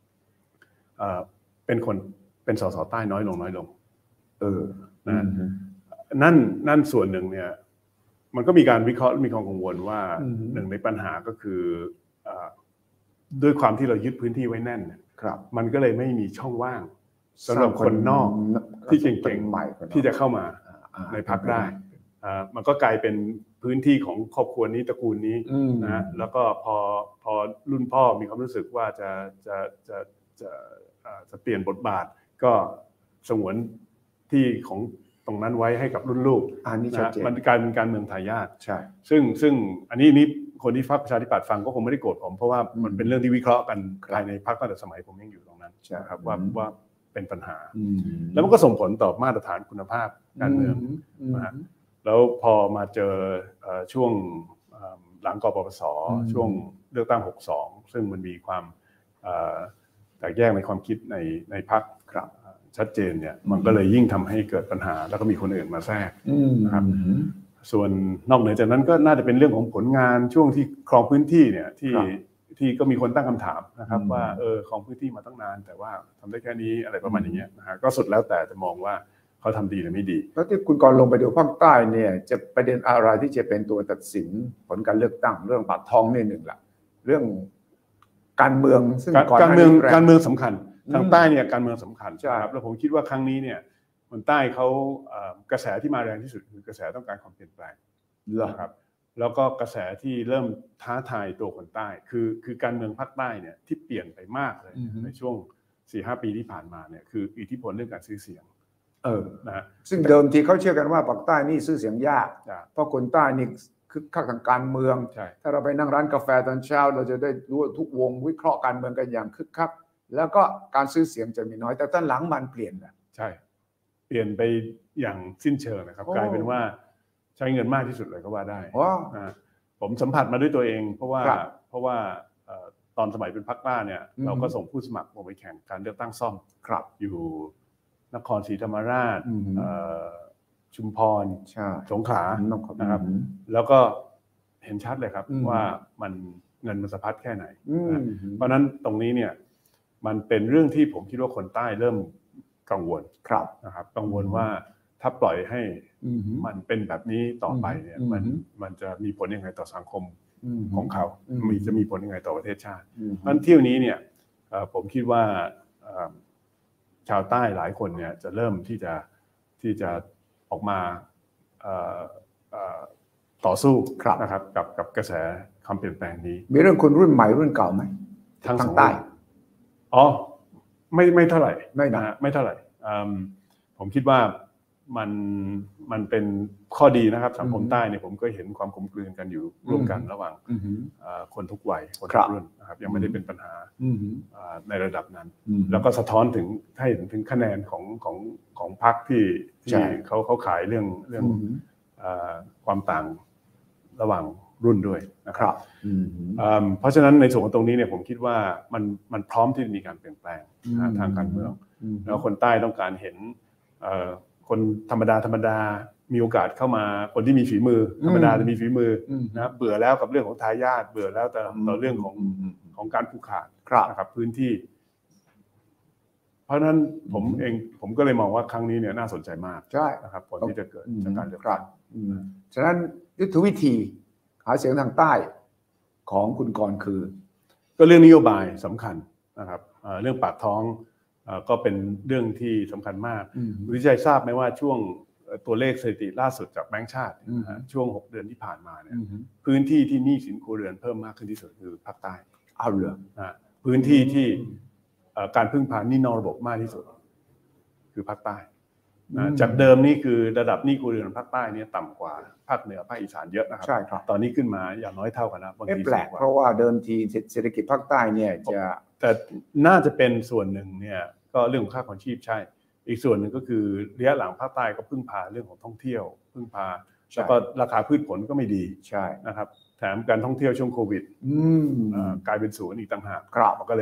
Speaker 2: เป็นคนเป็นสสใต้น้อยลงน้อยลงเออนะนั่นนั่นส่วนหนึ่งเนี่ยมันก็มีการวิเคราะห์มีความกังวลว่าหนึ่งในปัญหาก็คือด้วยความที่เรายึดพื้นที่ไว้แน่นเนี่ยมันก็เลยไม่มีช่องว่างสำหรับคนนอกที่เก่งๆใหม่ที่จะเข้ามาในพรรคได้มันก็กลายเป็นพื้นที่ของครอบครัวนี้ตระกูลนี้นะแล้วก็พอพอรุ่นพ่อมีความรู้สึกว่าจะจะจะจะจะเปลี่ยนบทบาทก็สงวนที่ของตรงนั้นไว้ให้กับรุ่นลูกอันนี้ชัดเจนมันกลายเป็นการเมืองทายาทใช่ซึ่งซึ่งอันนี้นี่คนที่พรรคประชาธิปัตย์ฟังก็คงไม่ได้โกรธผมเพราะว่ามันเป็นเรื่องที่วิเคราะห์กันภายในพรรคตั้งแต่สมัยผมยังอยู่ตรงนั้นนะครับว่าว่าเป็นปัญหาแล้วมันก็ส่งผลต่อมาตรฐานคุณภาพการเมืองนะแล้วพอมาเจอช่วงหลังกปปสช่วงเลือกตั้งหกสองซึ่งมันมีความแตกแยกในความคิดในในพรรคชัดเจนเนี่ยมันก็เลยยิ่งทำให้เกิดปัญหาแล้วก็มีคนอื่นมาแทรกนะครับส่วนนอกเหนือจากนั้นก็น่าจะเป็นเรื่องของผลงานช่วงที่ครองพื้นที่เนี่ยที่ที่ก็มีคนตั้งคำถามนะครับว่าเออครองพื้นที่มาตั้งนานแต่ว่าทำได้แค่นี้อะไรประมาณอย่างเงี้ยนะฮะก็สุดแล้วแต่จะมองว่าเขาทำดีหรือไม่ดี
Speaker 1: แล้วที่คุณกรลงไปดูภาคใต้เนี่ยจะประเด็นอะไรที่จะเป็นตัวตัดสินผลการเลือกตั้งเรื่องปากท้องนี่หนึ่งละเรื่องการเมืองซึ่ง
Speaker 2: การเมืองการเมืองสำคัญทางใต้เนี่ยการเมืองสำคัญใช่ครับแล้วผมคิดว่าครั้งนี้เนี่ยคนใต้เขากระแสที่มาแรงที่สุดคือกระแสต้องการความเปลี่ยนแปลงนะครับแล้วก็กระแสที่เริ่มท้าทายตัวคนใต้คือคือการเมืองภาคใต้เนี่ยที่เปลี่ยนไปมากเลยในช่วง สี่ห้า ปีที่ผ่านมาเนี่ยคืออิทธิพลเรื่องการซื้อเสียง
Speaker 1: เออนะซึ่งเดิมทีเขาเชื่อกันว่าภาคใต้นี่ซื้อเสียงยากเพราะคนใต้นี่คึกคักทางการเมืองถ้าเราไปนั่งร้านกาแฟตอนเช้าเราจะได้รู้ทุกวงวิเคราะห์การเมืองกันอย่างคึกคักแล้วก็การซื้อเสียงจะมีน้อยแต่ตอนหลังมันเปลี่ยนนะ
Speaker 2: ใช่เปลี่ยนไปอย่างสิ้นเชิงนะครับกลายเป็นว่าใช้เงินมากที่สุดเลยก็ว่าได้นะผมสัมผัสมาด้วยตัวเองเพราะว่าเพราะว่าตอนสมัยเป็นพรรคกล้าเนี่ยเราก็ส่งผู้สมัครไปแข่งการเลือกตั้งซ่อมอยู่นครศรีธรรมราชชุมพรสงขลานะครับแล้วก็เห็นชัดเลยครับว่ามันเงินมันสะพัดแค่ไหนเพราะนั้นตรงนี้เนี่ยมันเป็นเรื่องที่ผมคิดว่าคนใต้เริ่มกังวลนะครับกังวลว่าถ้าปล่อยให้มันเป็นแบบนี้ต่อไปเนี่ยมันมันจะมีผลยังไงต่อสังคมของเขามีจะมีผลยังไงต่อประเทศชาติเพราะเที่ยวนี้เนี่ยผมคิดว่าชาวใต้หลายคนเนี่ยจะเริ่มที่จะที่จะออกมาต่อสู้นะครับกับกับกระแสความเปลี่ยนแปลงนี้
Speaker 1: มีเรื่องคนรุ่นใหม่รุ่นเก่าไหม
Speaker 2: ทางใต้อ๋อไม่ไม่เท่าไหร่
Speaker 1: ไม่นะ
Speaker 2: ไม่เท่าไหร่ผมคิดว่ามันมันเป็นข้อดีนะครับสังคมใต้เนี่ยผมก็เห็นความกลมกลืนกันอยู่ร่วมกันระหว่างคนทุกวัยคนทุกรุ่นนะครับยังไม่ได้เป็นปัญหาในระดับนั้นแล้วก็สะท้อนถึงให้เห็นถึงคะแนนของของของพรรคที่ที่เขาเขาขายเรื่องเรื่องความต่างระหว่างรุ่นด้วยนะครับเพราะฉะนั้นในส่วนของตรงนี้เนี่ยผมคิดว่ามันมันพร้อมที่จะมีการเปลี่ยนแปลงทางการเมืองแล้วคนใต้ต้องการเห็นคนธรรมดาธรรมดามีโอกาสเข้ามาคนที่มีฝีมือธรรมดาจะมีฝีมือนะเบื่อแล้วกับเรื่องของทายาทเบื่อแล้วแต่ต่อเรื่องของของการผูกขาดนะครับพื้นที่เพราะฉะนั้นผมเองผมก็เลยมองว่าครั้งนี้เนี่ยน่าสนใจมาก
Speaker 1: ใช่
Speaker 2: นะครับผลที่จะเกิดจากการเลือกตั้ง
Speaker 1: ฉะนั้นยุทธวิธีหาเสียงทางใต้ของคุณกรคือ
Speaker 2: ก็เรื่องนโยบายสำคัญนะครับเรื่องปากท้องก็เป็นเรื่องที่สำคัญมากวิจัยทราบไหมว่าช่วงตัวเลขสถิติล่าสุดจากแบงก์ชาติช่วงหกเดือนที่ผ่านมาเนี่ยพื้นที่ที่หนี้สินครัวเรือนเพิ่มมากขึ้นที่สุดคือภาคใต้
Speaker 1: เอาเหรอ
Speaker 2: พื้นที่ที่การพึ่งพาหนี้นอกระบบมากที่สุดคือภาคใต้จากเดิมนี่คือระดับหนี้ครัวเรือนภาคใต้เนี่ยต่ำกว่าภาคเหนือภาคอีสานเยอะนะครับ
Speaker 1: ใช่ครับ
Speaker 2: ตอนนี้ขึ้นมาอย่างน้อยเท่ากันนะ
Speaker 1: บางทีแปลกเพราะว่าเดิมทีเศรษฐกิจภาคใต้เนี่ยจะ
Speaker 2: แต่น่าจะเป็นส่วนหนึ่งเนี่ยก็เรื่องของค่าครองชีพใช่อีกส่วนหนึ่งก็คือระยะหลังภาคใต้ก็พึ่งพาเรื่องของท่องเที่ยวพึ่งพาแล้วก็ราคาพืชผลก็ไม่ดี
Speaker 1: ใช่
Speaker 2: นะครับแถมการท่องเที่ยวช่วงโควิดกลายเป็นศูนย์อีกต่างหากมันก็เลย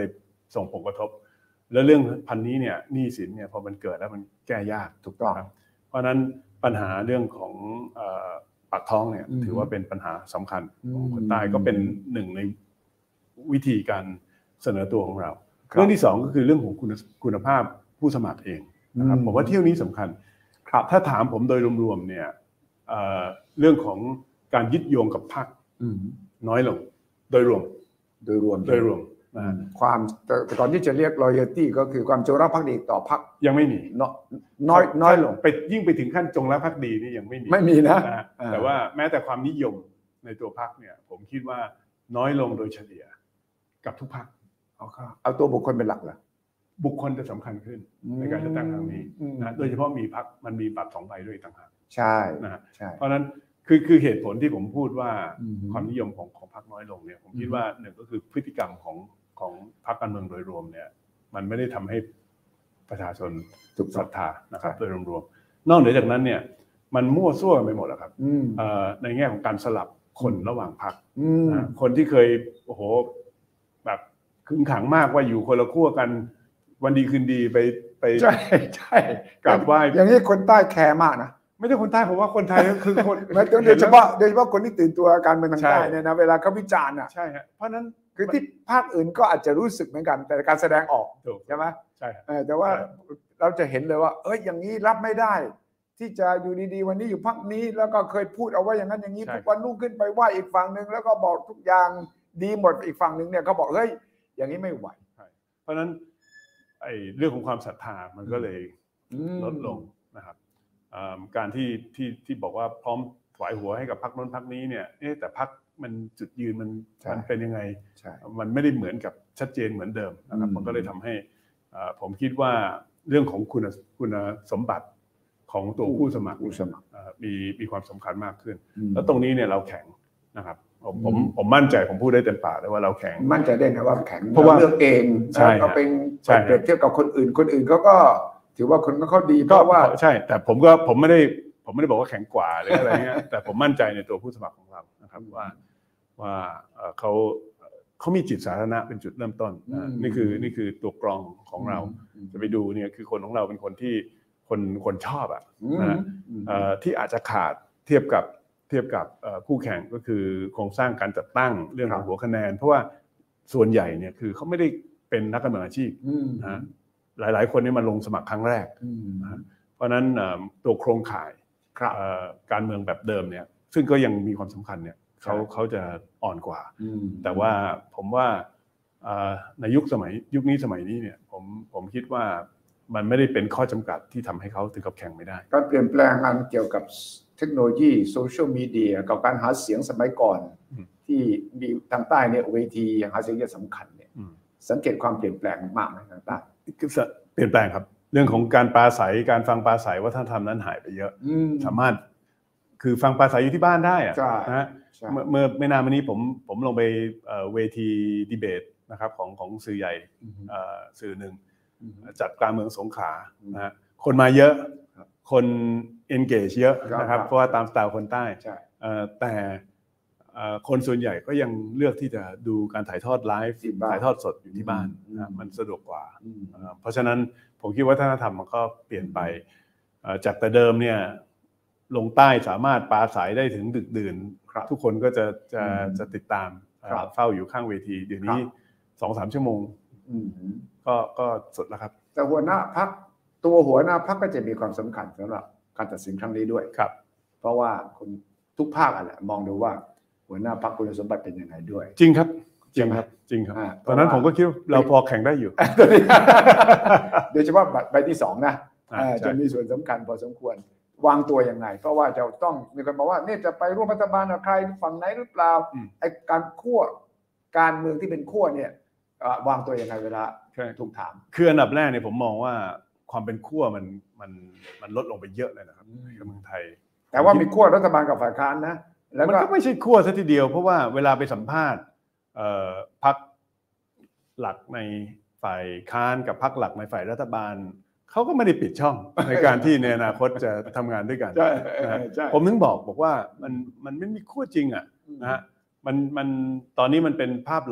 Speaker 2: ส่งผลกระทบแล้วเรื่องพันนี้เนี่ยหนี้สินเนี่ยพอมันเกิดแล้วมันแก้ยากถูกต้องครับเพราะนั้นปัญหาเรื่องของปากท้องเนี่ยถือว่าเป็นปัญหาสำคัญของคนใต้ก็เป็นหนึ่งในวิธีการเสนอตัวของเราเรื่องที่สองก็คือเรื่องของคุณภาพผู้สมัครเองนะครับผมว่าเที่ยวนี้สำคัญครับถ้าถามผมโดยรวมๆเนี่ยเรื่องของการยึดโยงกับพรรคน้อยลงโดยรวม
Speaker 1: โดยรวม
Speaker 2: โดยรวม
Speaker 1: ความแต่ก่อนที่จะเรียก loyalty ก็คือความจงรักภักดีต่อพรรค
Speaker 2: ยังไม่มี
Speaker 1: น้อยน้อยลง
Speaker 2: ไปยิ่งไปถึงขั้นจงรักภักดีนี่ยังไม่มี
Speaker 1: ไม่มีนะ
Speaker 2: แต่ว่าแม้แต่ความนิยมในตัวพรรคเนี่ยผมคิดว่าน้อยลงโดยเฉลี่ยกับทุกพรรค
Speaker 1: เอาเอาตัวบุคคลเป็นหลักเหรอ
Speaker 2: บุคคลจะสำคัญขึ้นในการเลือกตั้งครั้งนี้นะโดยเฉพาะมีพรรคมันมีบัตรสองใบด้วยต่างหาก
Speaker 1: ใช่
Speaker 2: นะเพราะฉะนั้นคือคือเหตุผลที่ผมพูดว่าความนิยมของของพรรคน้อยลงเนี่ยผมคิดว่าหนึ่งก็คือพฤติกรรมของของพรรคการเมืองโดยรวมเนี่ยมันไม่ได้ทำให้ประชาชนถูกศรัทธานะครับโดยรวมๆนอกเหนือจากนั้นเนี่ยมันมั่วซั่วไปหมดแล้วครับในแง่ของการสลับคนระหว่างพรรคคนที่เคยโอ้โหแบบขึงขังมากว่าอยู่คนละขั้วกันวันดีคืนดีไปไป
Speaker 1: ใช่ใช่
Speaker 2: กราบไหว้
Speaker 1: อย่างนี้คนใต้แคร์มากนะ
Speaker 2: ไม่ใช่คนใต้ผมว่าคนไทยก็คือคน
Speaker 1: โดยเฉพาะโดยเฉพาะคนที่ตื่นตัวการเมืองทางใต้เนี่ยนะเวลาเขาวิจารณ์อ่ะ
Speaker 2: ใช่ฮะเพราะนั้น
Speaker 1: คือที่ภาคอื่นก็อาจจะรู้สึกเหมือนกันแต่การแสดงออกใช่ไหม
Speaker 2: ใช่
Speaker 1: แต่ว่าเราจะเห็นเลยว่าเอ้ยอย่างนี้รับไม่ได้ที่จะอยู่ดีๆวันนี้อยู่พรรคนี้แล้วก็เคยพูดเอาไว้อย่างนั้นอย่างนี้ทุกวันรุ่งขึ้นไปไหว้อีกฝั่งนึงแล้วก็บอกทุกอย่างดีหมดอีกฝั่งนึงเนี่ยเขาบอกเฮ้ยอย่างนี้ไม่ไหว
Speaker 2: เพราะนั้นไอ้เรื่องของความศรัทธามันก็เลยลดลงนะครับการที่ที่ที่บอกว่าพร้อมถวายหัวให้กับพรรคนั้นพรรคนี้เนี่ยเอ๊ะแต่พรรคมันจุดยืนมันมันเป็นยังไงมันไม่ได้เหมือนกับชัดเจนเหมือนเดิมนะครับมันก็เลยทำให้ผมคิดว่าเรื่องของคุณคุณสมบัติของตัวผู้สมัครมีมีความสำคัญมากขึ้นแล้วตรงนี้เนี่ยเราแข็งนะครับผมผมผมมั่นใจผมพูดได้เต็มปากเลยว่าเราแข็ง
Speaker 1: มั่นใจได้นะว่าแข็งเพราะว่าเลือกเองก็เป็นเปรียบเทียบกับคนอื่นคนอื่นเขาก็ถือว่าคนเขาดีเพราะว่า
Speaker 2: ใช่แต่ผมก็ผมไม่ได้ผมไม่ได้บอกว่าแข็งกว่าหรืออะไรเงี้ยแต่ผมมั่นใจในตัวผู้สมัครของเรานะครับว่าว่าเขาเขามีจิตสาธารณะเป็นจุดเริ่มต้นนี่คือนี่คือตัวกรองของเราจะไปดูเนี่ยคือคนของเราเป็นคนที่คนคนชอบอ่ะนะที่อาจจะขาดเทียบกับเทียบกับคู่แข่งก็คือโครงสร้างการจัดตั้งเรื่องของหัวคะแนนเพราะว่าส่วนใหญ่เนี่ยคือเขาไม่ได้เป็นนักการเมืองอาชีพนะหลายๆคนนี่มาลงสมัครครั้งแรกเพราะนั้นตัวโครงข่ายการเมืองแบบเดิมเนี่ยซึ่งก็ยังมีความสำคัญเนี่ยเขาเขาจะอ่อนกว่าแต่ว่าผมว่าในยุคสมัยยุคนี้สมัยนี้เนี่ยผมผมคิดว่ามันไม่ได้เป็นข้อจำกัดที่ทำให้เขาถึงกับแข่งไม่ได้
Speaker 1: การเปลี่ยนแปลงอันเกี่ยวกับเทคโนโลยีโซเชียลมีเดียกับการหาเสียงสมัยก่อนที่มีทางใต้เนี่ยเวทีหาเสียงที่สำคัญเนี่ยสังเกตความเปลี่ยนแปลงมากไหมทางใต้
Speaker 2: เปลี่ยนแปลงครับเรื่องของการปราศัยการฟังปราศัยวัฒนธรรมนั้นหายไปเยอะสามารถคือฟังปราศัยอยู่ที่บ้านได้อะนะฮะเมื่อไม่นานมานี้ผมผมลงไปเวทีดีเบตนะครับของของสื่อใหญ่สื่อหนึ่งจัดการเมืองสงขลานะฮะคนมาเยอะคน engage เยอะนะครับเพราะว่าตามสไตล์คนใต้แต่คนส่วนใหญ่ก็ยังเลือกที่จะดูการถ่ายทอดไลฟ์ถ่ายทอดสดอยู่ที่บ้านนะมันสะดวกกว่าเพราะฉะนั้นผมคิดว่าวัฒนธรรมมันก็เปลี่ยนไปจากแต่เดิมเนี่ยลงใต้สามารถปราศัยได้ถึงดึกดื่นทุกคนก็จะจะจะติดตามเฝ้าอยู่ข้างเวทีเดี๋ยวนี้ สองถึงสาม ชั่วโมงก็ก็สดแล้วครับ
Speaker 1: แต่หัวหน้าพรรคตัวหัวหน้าพรรคก็จะมีความสำคัญสำหรับการตัดสินครั้งนี้ด้วย
Speaker 2: ครับ
Speaker 1: เพราะว่าคนทุกภาคอ่ะแหละมองดูว่าหัวหน้าพรรคคุณสมบัติเป็นยังไงด้วย
Speaker 2: จริงครับจริงครับจริงครับตอนนั้นผมก็คิดเราพอแข่งได้อยู่
Speaker 1: โดยเฉพาะใบที่สองนะจะมีส่วนสำคัญพอสมควรวางตัวยังไงเพราะว่าจะต้องมีคนบอกว่าเนี่ยจะไปร่วมรัฐบาลกับใครฝั่งไหนหรือเปล่าไอ้การขั้วการเมืองที่เป็นขั้วเนี่ยวางตัวยังไงเวลาถูกถาม
Speaker 2: คืออันดับแรกเนี่ยผมมองว่าความเป็นขั้วมันมันมันลดลงไปเยอะเลยนะครับในเมืองไทย
Speaker 1: แต่ว่ามีขั้วรัฐบาลกับฝ่ายค้านนะ
Speaker 2: แล้วมันก็ไม่ใช่ขั้วซะทีเดียวเพราะว่าเวลาไปสัมภาษณ์พรรคหลักในฝ่ายค้านกับพรรคหลักในฝ่ายรัฐบาลเขาก็ไม่ได้ปิดช่องในการที่ในอนาคตจะทำงานด้วยกัน
Speaker 1: ใช่ใช่
Speaker 2: ผมถึงบอกบอกว่ามันมันไม่มีขั้วจริงอ่ะนะฮะมันมันตอนนี้มันเป็นภาพหลอก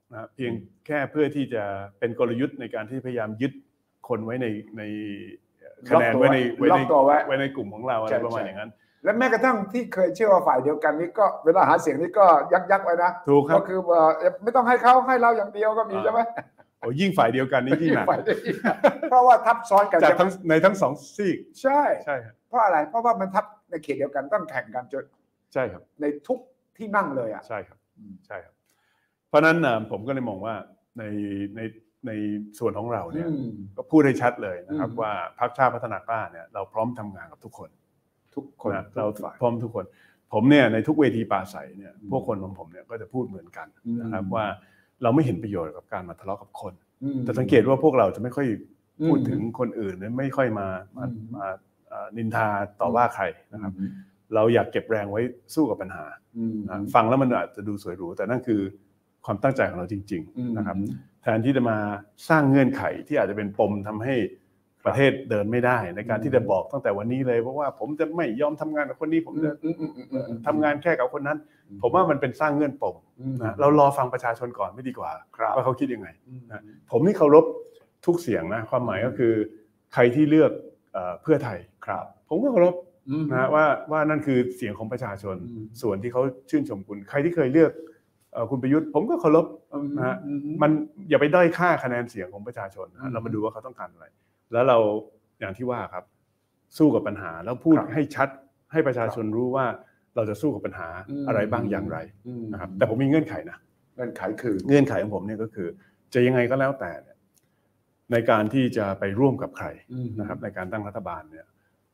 Speaker 2: นะเพียงแค่เพื่อที่จะเป็นกลยุทธ์ในการที่พยายามยึดคนไว้ในในคะแนนไว้ในไว้ในไว้ในกลุ่มของเราอะไรประมาณอย่างนั้น
Speaker 1: และแม้กระทั่งที่เคยเชื่อว่าฝ่ายเดียวกันนี้ก็เวลาหาเสียงนี่ก็ยักยักไว้นะ
Speaker 2: ถูกครับ
Speaker 1: ก็คือว่าไม่ต้องให้เขาให้เราอย่างเดียวก็มีใช่ไหม
Speaker 2: โอ้ยิ่งฝ่ายเดียวกันนี่ยิ่งหนัก
Speaker 1: เพราะว่าทับซ้อนกัน
Speaker 2: จากทั้งในทั้งสองซีก
Speaker 1: ใช่
Speaker 2: ใช่
Speaker 1: เพราะอะไรเพราะว่ามันทับในเขตเดียวกันต้องแข่งกันจน
Speaker 2: ใช่ครับ
Speaker 1: ในทุกที่นั่งเลยอ่ะ
Speaker 2: ใช่ครับใช่ครับเพราะนั้นผมก็เลยมองว่าในในในส่วนของเราเนี่ยก็พูดให้ชัดเลยนะครับว่าพรรคชาติพัฒนากล้าเนี่ยเราพร้อมทำงานกับทุกคน
Speaker 1: ทุกคน
Speaker 2: เราพร้อมทุกคนผมเนี่ยในทุกเวทีปราศัยเนี่ยพวกคนของผมเนี่ยก็จะพูดเหมือนกันนะครับว่าเราไม่เห็นประโยชน์กับการมาทะเลาะกับคนแต่สังเกตว่าพวกเราจะไม่ค่อยพูดถึงคนอื่นไม่ค่อยมามามานินทาต่อว่าใครนะครับเราอยากเก็บแรงไว้สู้กับปัญหาฟังแล้วมันอาจจะดูสวยหรูแต่นั่นคือความตั้งใจของเราจริงๆนะครับแทนที่จะมาสร้างเงื่อนไขที่อาจจะเป็นปมทำให้ประเทศเดินไม่ได้ในการที่จะบอกตั้งแต่วันนี้เลยเพราะว่าผมจะไม่ยอมทำงานกับคนนี้ผมจะทำงานแค่กับคนนั้นผมว่ามันเป็นสร้างเงื่อนปมนะเรารอฟังประชาชนก่อนไม่ดีกว่าว่าเขาคิดยังไงนะผมนี่เคารพทุกเสียงนะความหมายก็คือใครที่เลือกเพื่อไทยครับผมก็เคารพนะว่าว่านั่นคือเสียงของประชาชนส่วนที่เขาชื่นชมคุณใครที่เคยเลือกคุณประยุทธ์ผมก็เคารพนะมันอย่าไปด้อยค่าคะแนนเสียงของประชาชนนะเรามาดูว่าเขาต้องการอะไรแล้วเราอย่างที่ว่าครับสู้กับปัญหาแล้วพูดให้ชัดให้ประชาชนรู้ว่าเราจะสู้กับปัญหาอะไรบ้างอย่างไรนะครับแต่ผมมีเงื่อนไขนะ
Speaker 1: เงื่อนไขคือ
Speaker 2: เงื่อนไขของผมเนี่ยก็คือจะยังไงก็แล้วแต่ในการที่จะไปร่วมกับใครนะครับในการตั้งรัฐบาลเนี่ย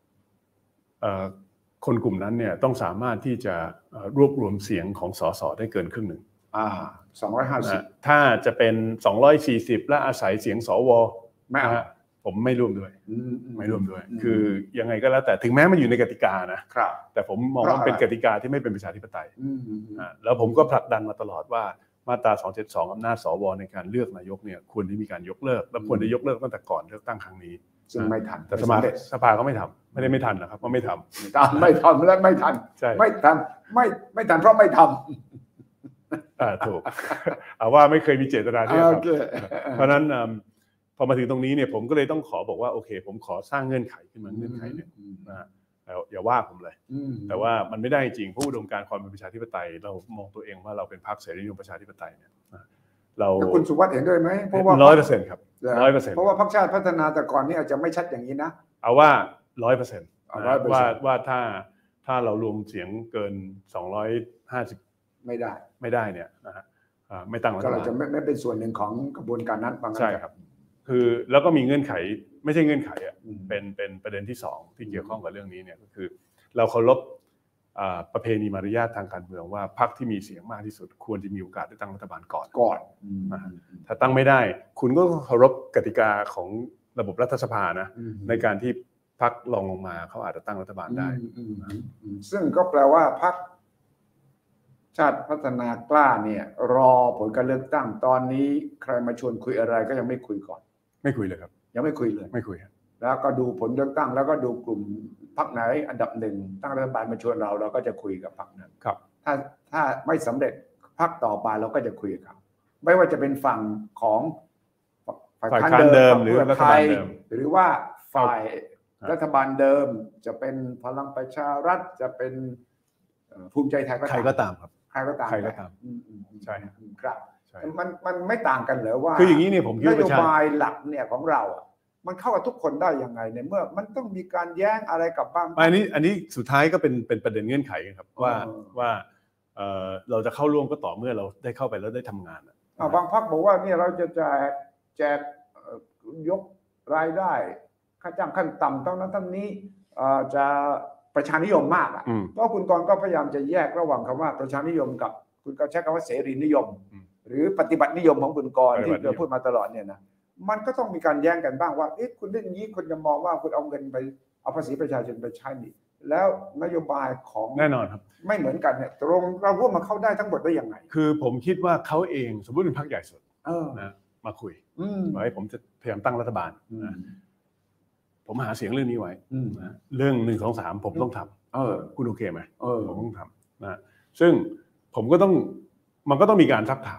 Speaker 2: คนกลุ่มนั้นเนี่ยต้องสามารถที่จะรวบรวมเสียงของสสได้เกินครึ่งหนึ่ง
Speaker 1: อ่าสองร้อยห้าสิบ
Speaker 2: ถ้าจะเป็นสองร้อยสี่สิบและอาศัยเสียงสว
Speaker 1: ไม่
Speaker 2: ผมไม่ร่วมด้วยไม่ร่วมด้วยคือยังไงก็แล้วแต่ถึงแม้มันอยู่ในกติกานะครับแต่ผมมองว่าเป็นกติกาที่ไม่เป็นประชาธิปไตยแล้วผมก็ผลักดันมาตลอดว่ามาตราสองร้อยเจ็ดสิบสองอำนาจสวในการเลือกนายกเนี่ยควรที่มีการยกเลิกและควรจะยกเลิกตั้งแต่ก่อนเลือกตั้งครั้งนี้
Speaker 1: ซึ่งไม่ทัน
Speaker 2: แต่สภาสภาก็ไม่ทำไม่ได้ไม่ทันนะครับว่าไม่ท
Speaker 1: ำไม่ทำและไม่ทันไม่ทำไม่ไม่ทันเพราะไม่ทำ
Speaker 2: อ่าถูกเอาว่าไม่เคยมีเจตนาที่จะทำเพราะนั้นพอมาถึงตรงนี้เนี่ยผมก็เลยต้องขอบอกว่าโอเคผมขอสร้างเงื่อนไขขึ้นมาเงื่อนไขเนี่ยนะอย่าว่าผมเลยแต่ว่ามันไม่ได้จริงผู้อุดมการณ์ความเป็นประชาธิปไตยเรามองตัวเองว่าเราเป็นพรรคเสรีนิยมประชาธิปไตยเนี่ยเรา
Speaker 1: คุณสุวัสดิ์เห็นด้วยไหม
Speaker 2: เพราะว่าร้อยเปอร์เซ็นต์ครับร้อยเปอร์เซ็นต์
Speaker 1: เพราะว่าพรรคชาติพัฒนาแต่ก่อนนี่อาจจะไม่ชัดอย่างนี้นะ
Speaker 2: เอาว่าร้อยเปอร์เซ็นต์ว่าว่าถ้าถ้าเรารวมเสียงเกินสองร้อยห้าสิบ
Speaker 1: ไม่ได้
Speaker 2: ไม่ได้เนี่ยนะฮะไม่ตั้งรัฐบาล
Speaker 1: ก็เราจะไม่ไม่เป็นส่วนหนึ่งของกระบวนการนั้นบาง
Speaker 2: ใช่ครับคือแล้วก็มีเงื่อนไขไม่ใช่เงื่อนไขอ่ะเป็นเป็นประเด็นที่สองที่เกี่ยวข้องกับเรื่องนี้เนี่ยก็คือเราเคารพประเพณีมารยาททางการเมืองว่าพรรคที่มีเสียงมากที่สุดควรจะมีโอกาสได้ตั้งรัฐบาลก่อน
Speaker 1: ก่อน
Speaker 2: ถ้าตั้งไม่ได้คุณก็เคารพกติกาของระบบรัฐสภานะในการที่พรรครองลงมาเขาอาจจะตั้งรัฐบาลได้
Speaker 1: ซึ่งก็แปลว่าพรรคชาติพัฒนากล้าเนี่ยรอผลการเลือกตั้งตอนนี้ใครมาชวนคุยอะไรก็ยังไม่คุยก่อน
Speaker 2: ไม่คุยเลยครับ
Speaker 1: ยังไม่คุยเลย
Speaker 2: ไม่คุย
Speaker 1: แล้วก็ดูผลเลือกตั้งแล้วก็ดูกลุ่มพรรคไหนอันดับหนึ่งตั้งรัฐบาลมาชวนเราเราก็จะคุยกับพรรคนั้น
Speaker 2: ครับ
Speaker 1: ถ้าถ้าไม่สำเร็จพรรคต่อไปเราก็จะคุยกับเขาไม่ว่าจะเป็นฝั่งของ
Speaker 2: ฝ่ายค้านเดิมหรือรัฐบาลเดิม
Speaker 1: หรือว่าฝ่ายรัฐบาลเดิมจะเป็นพลังประชารัฐจะเป็นภูมิใจไทยก็
Speaker 2: ใครก็ตามครับ
Speaker 1: ใครก็ตาม
Speaker 2: ใครก็ตามใช่
Speaker 1: ครับมันมันไม่ต่างกันเหรอว่า
Speaker 2: คืออย่างนี้เนี่ยผมคิดว่าน
Speaker 1: โยบายหลักเนี่ยของเราอ่ะมันเข้ากับทุกคนได้ยังไงในเมื่อมันต้องมีการแย้งอะไรกับบ้าง
Speaker 2: อันนี้อันนี้สุดท้ายก็เป็นเป็นประเด็นเงื่อนไขครับว่าว่าเราจะเข้าร่วมก็ต่อเมื่อเราได้เข้าไปแล้วได้ทำงาน
Speaker 1: บางพรรคบอกว่าเนี่ยเราจะแจกแจกยกรายได้ค่าจ้างขั้นต่ำต้องนั้นทั้งนี้จะประชานิยมมากอ่ะเพราะคุณกรณ์ก็พยายามจะแยกระหว่างคำว่าประชานิยมกับคุณก็ใช้คำว่าเสรีนิยมหรือปฏิบัตินิยมของคุณกรณ์ที่เราพูดมาตลอดเนี่ยนะมันก็ต้องมีการแย้งกันบ้างว่าเอ๊ะคุณเล่นอย่างนี้คุณจะมองว่าคุณเอาเงินไปเอาภาษีประชาชนไปใช้นี่แล้วนโยบายของ
Speaker 2: แน่นอนครับ
Speaker 1: ไม่เหมือนกันเนี่ยตรงเราร่วมมาเข้าได้ทั้งหมดได้ยังไง
Speaker 2: คือผมคิดว่าเขาเองสมมติเป็นพรรคใหญ่สุดนะมาคุยไว้ผมจะพยายามตั้งรัฐบาลนะผมหาเสียงเรื่องนี้ไว้เรื่องหนึ่งสองสามผมต้องทำเออคุณโอเคไหมผมต้องทำนะซึ่งผมก็ต้องมันก็ต้องมีการซักถาม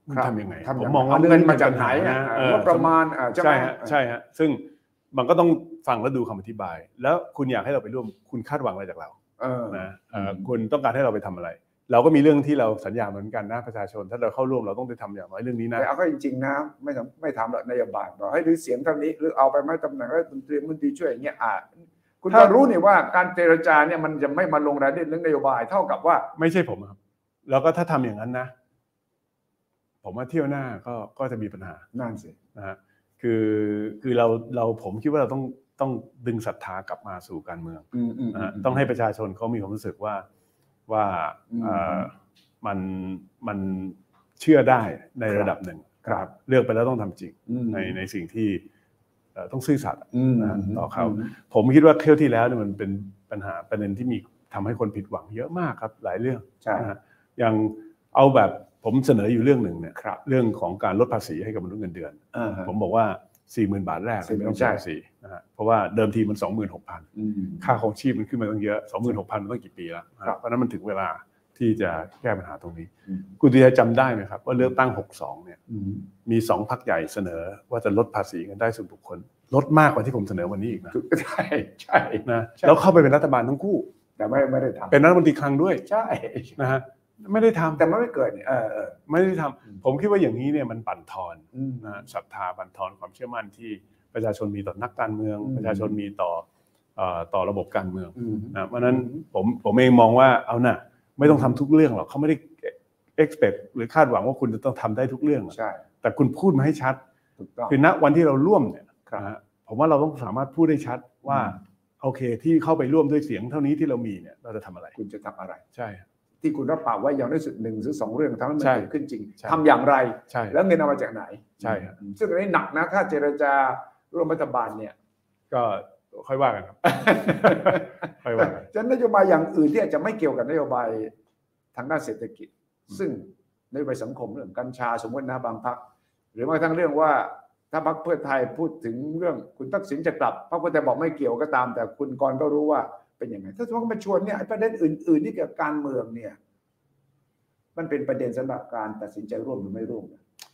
Speaker 2: ทำยังไง
Speaker 1: ผมมองว่าเงินมาจากไหนนะว่าประมาณ
Speaker 2: ใช่ฮะใช่ฮะซึ่งมันก็ต้องฟังแล้วดูคำอธิบายแล้วคุณอยากให้เราไปร่วมคุณคาดหวังอะไรจากเรานะคุณต้องการให้เราไปทำอะไรเราก็มีเรื่องที่เราสัญญาเหมือนกันนะประชาชนถ้าเราเข้าร่วมเราต้องไปทำอย่างน้อยเรื่องนี้นะ
Speaker 1: แต่เอาก็จริงๆนะไม่ทำไม่ทำหรอกนโยบายบอกให้หรือเสียงเท่านี้หรือเอาไปไม่ตำแหน่งรัฐมนตรีมันดีช่วยอย่างเงี้ยอ่าคุณก็รู้นี่ว่าการเจรจาเนี่ยมันจะไม่มาลงรายละเอียดเรื่องนโยบายเท่ากับว่า
Speaker 2: ไม่ใช่ผมครับแล้วก็ถ้าทำอย่างนั้นนะผมว่าเที่ยวหน้าก็ก็จะมีปัญหา
Speaker 1: นั่นสิ
Speaker 2: นะฮะคือคือเราเราผมคิดว่าเราต้องต้องดึงศรัทธากลับมาสู่การเมืองนะฮะต้องให้ประชาชนเขามีความรู้สึกว่าว่ามันมันเชื่อได้ในระดับหนึ่งครับเลือกไปแล้วต้องทำจริงในในสิ่งที่ต้องซื่อสัตย์ต่อเขาผมคิดว่าเที่ยวที่แล้วเนี่ยมันเป็นปัญหาประเด็นที่มีทำให้คนผิดหวังเยอะมากครับหลายเรื่องนะอย่างเอาแบบผมเสนออยู่เรื่องหนึ่งเนี่ยเรื่องของการลดภาษีให้กับมนุษย์เงินเดือนผมบอกว่าสี่หมื่นบาทแรกไม่ต้องจ่ายภาษีนะฮะเพราะว่าเดิมทีมันสองหมื่นหกพันค่าครองชีพมันขึ้นมาตั้งเยอะสองหมื่นหกพันมันต้องกี่ปีแล้วเพราะนั้นมันถึงเวลาที่จะแก้ปัญหาตรงนี้คุณดีจำได้ไหมครับว่าเลือกตั้งหกสิบสองเนี่ยมีสองพรรคใหญ่เสนอว่าจะลดภาษีเงินได้ส่วนบุคคลลดมากกว่าที่ผมเสนอวันนี้อีกนะ
Speaker 1: ใช่ใช่
Speaker 2: นะแล้วเข้าไปเป็นรัฐบาลทั้งคู่
Speaker 1: แต่ไม่ไม่ได้ทำ
Speaker 2: เป็นรัฐมนตรีคลังด้วย
Speaker 1: ใช่
Speaker 2: นะฮะไม่ได้ทำ
Speaker 1: แต่มันไม่เกิดเนี่ย
Speaker 2: ไม่ได้ทำผมคิดว่าอย่างนี้เนี่ยมันบั่นทอนนะศรัทธาบั่นทอนความเชื่อมั่นที่ประชาชนมีต่อนักการเมืองประชาชนมีต่อต่อระบบการเมืองนะเพราะนั้นผมผมเองมองว่าเอาน่ะไม่ต้องทำทุกเรื่องหรอกเขาไม่ได้ expect หรือคาดหวังว่าคุณจะต้องทำได้ทุกเรื่อง
Speaker 1: ใช่
Speaker 2: แต่คุณพูดมาให้ชัดคือณวันที่เราร่วมเนี่ยนะผมว่าเราต้องสามารถพูดได้ชัดว่าโอเคที่เข้าไปร่วมด้วยเสียงเท่านี้ที่เรามีเนี่ยเราจะทำอะไร
Speaker 1: คุณจะทำอะไร
Speaker 2: ใช่
Speaker 1: ที่คุณรับปากไว้อย่างน้อยสุดหนึ่งหรือสองเรื่องทำให้มันเกิดขึ้นจริงทำอย่างไรแล้วเงินเอามาจากไหน
Speaker 2: ใช่
Speaker 1: ซึ่งอันนี้หนักนะถ้าเจรจาร่วมรัฐบาลเนี่ย
Speaker 2: ก็ค่อยว่ากันครับค่อยว่ากัน
Speaker 1: จะนโยบายอย่างอื่นที่อาจจะไม่เกี่ยวกับนโยบายทางด้านเศรษฐกิจซึ่งนโยบายสังคมเรื่องกัญชาสมมตินะบางพรรคหรือแม้กระทั่งเรื่องว่าถ้าพรรคเพื่อไทยพูดถึงเรื่องคุณทักษิณจะกลับพรรคเพื่อไทยบอกไม่เกี่ยวก็ตามแต่คุณกรก็รู้ว่าเป็นยังไงถ้าสมมติมาชวนเนี่ยประเด็นอื่นๆที่เกี่ยวกับการเมืองเนี่ยมันเป็นประเด็นสำหรับการตัดสินใจร่วมหรือไม่ร่วม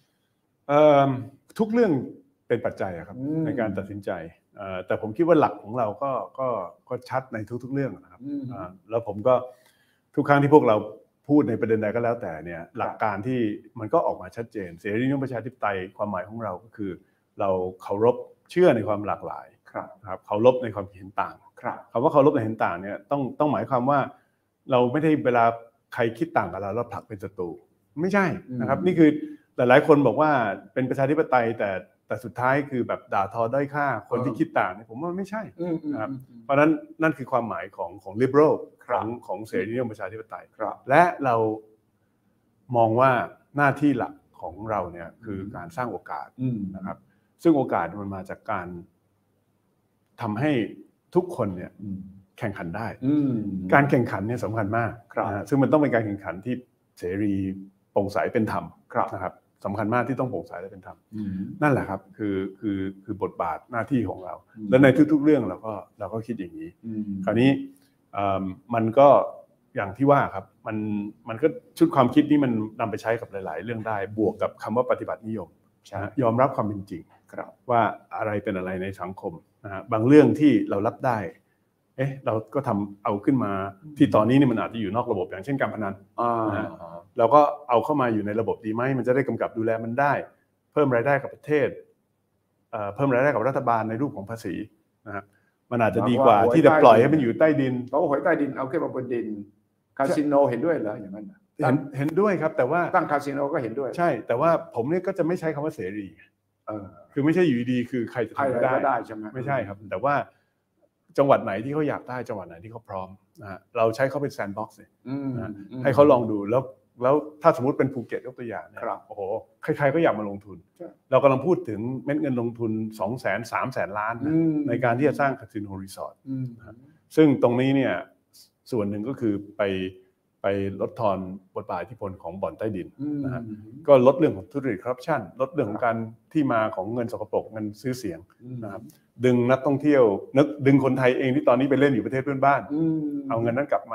Speaker 2: ทุกเรื่องเป็นปัจจัยครับในการตัดสินใจแต่ผมคิดว่าหลักของเราก็ก็ก็ชัดในทุกๆเรื่องนะครับแล้วผมก็ทุกครั้งที่พวกเราพูดในประเด็นใดก็แล้วแต่เนี่ยหลักการที่มันก็ออกมาชัดเจนเสรีนิยมประชาธิปไตยความหมายของเราก็คือเราเคารพเชื่อในความหลากหลายครับเคารพในความเห็นต่างคำว่าเคารพในเห็นต่างเนี่ยต้องต้องหมายความว่าเราไม่ได้เวลาใครคิดต่างกับเราเราผลักเป็นศัตรูไม่ใช่นะครับนี่คือหลายๆคนบอกว่าเป็นประชาธิปไตยแต่แต่สุดท้ายคือแบบด่าทอด้อยค่าคนที่คิดต่างเนี่ยผมว่าไม่ใช่นะครับเพราะนั้นนั่นคือความหมายของของ liberal ของของเสรีนิยมประชาธิปไตยและเรามองว่าหน้าที่หลักของเราเนี่ยคือการสร้างโอกาสนะครับซึ่งโอกาสมันมาจากการทำให้ทุกคนเนี่ยแข่งขันได้การแข่งขันเนี่ยสำคัญมากนะซึ่งมันต้องเป็นการแข่งขันที่เสรีโปร่งใสเป็นธรรมนะครับสำคัญมากที่ต้องโปร่งใสและเป็นธรรมนั่นแหละครับคือคือคือบทบาทหน้าที่ของเราและในทุกๆเรื่องเราก็เราก็คิดอย่างนี้คราวนี้มันก็อย่างที่ว่าครับมันมันก็ชุดความคิดนี้มันนำไปใช้กับหลายๆเรื่องได้บวกกับคำว่าปฏิบัตินิยมยอมรับความเป็นจริงว่าอะไรเป็นอะไรในสังคมนะฮะบางเรื่องที่เรารับได้เอ๊ะเราก็ทำเอาขึ้นมาที่ตอนนี้นี่มันอาจจะอยู่นอกระบบอย่างเช่นการพนันเราก็เอาเข้ามาอยู่ในระบบดีไหมมันจะได้กำกับดูแลมันได้เพิ่มรายได้กับประเทศเพิ่มรายได้กับรัฐบาลในรูปของภาษีนะครับมันอาจจะดีกว่าที่จะปล่อยให้มันอยู่ใต้ดิน
Speaker 1: เพราะหวยใต้ดินเอาขึ้นมาบนดินคาสิโนเห็นด้วยเหรออย่างนั้น
Speaker 2: เห็นเห็นด้วยครับแต่ว่า
Speaker 1: ตั้งคาสิโนก็เห็นด้วย
Speaker 2: ใช่แต่ว่าผมเนี่ยก็จะไม่ใช้คำว่าเสรีคือไม่ใช่อยู่ดีคือใครจะทำได้
Speaker 1: ได้ใช่ไหม
Speaker 2: ไม่ใช่ครับแต่ว่าจังหวัดไหนที่เขาอยากได้จังหวัดไหนที่เขาพร้อมนะฮะเราใช้เขาเป็นแซนด์บ็อกซ์เนี่ยให้เขาลองดูแล้วแล้วถ้าสมมติเป็นภูเก็ตยกตัวอย่างเนี่ยโอ้โหใครๆก็อยากมาลงทุนเรากำลังพูดถึงเม็ดเงินลงทุน สองแสน สามแสนล้านนะในการที่จะสร้างคาสิโนรีสอร์ทซึ่งตรงนี้เนี่ยส่วนหนึ่งก็คือไปไปลดทอนบทบาทอิทธิพลของบ่อนใต้ดินนะฮะก็ลดเรื่องของทุจริตคอร์รัปชันลดเรื่องของการที่มาของเงินสกปรกเงินซื้อเสียงนะครับดึงนักท่องเที่ยวนึกดึงคนไทยเองที่ตอนนี้ไปเล่นอยู่ประเทศเพื่อนบ้านเอาเงินนั้นกลับมา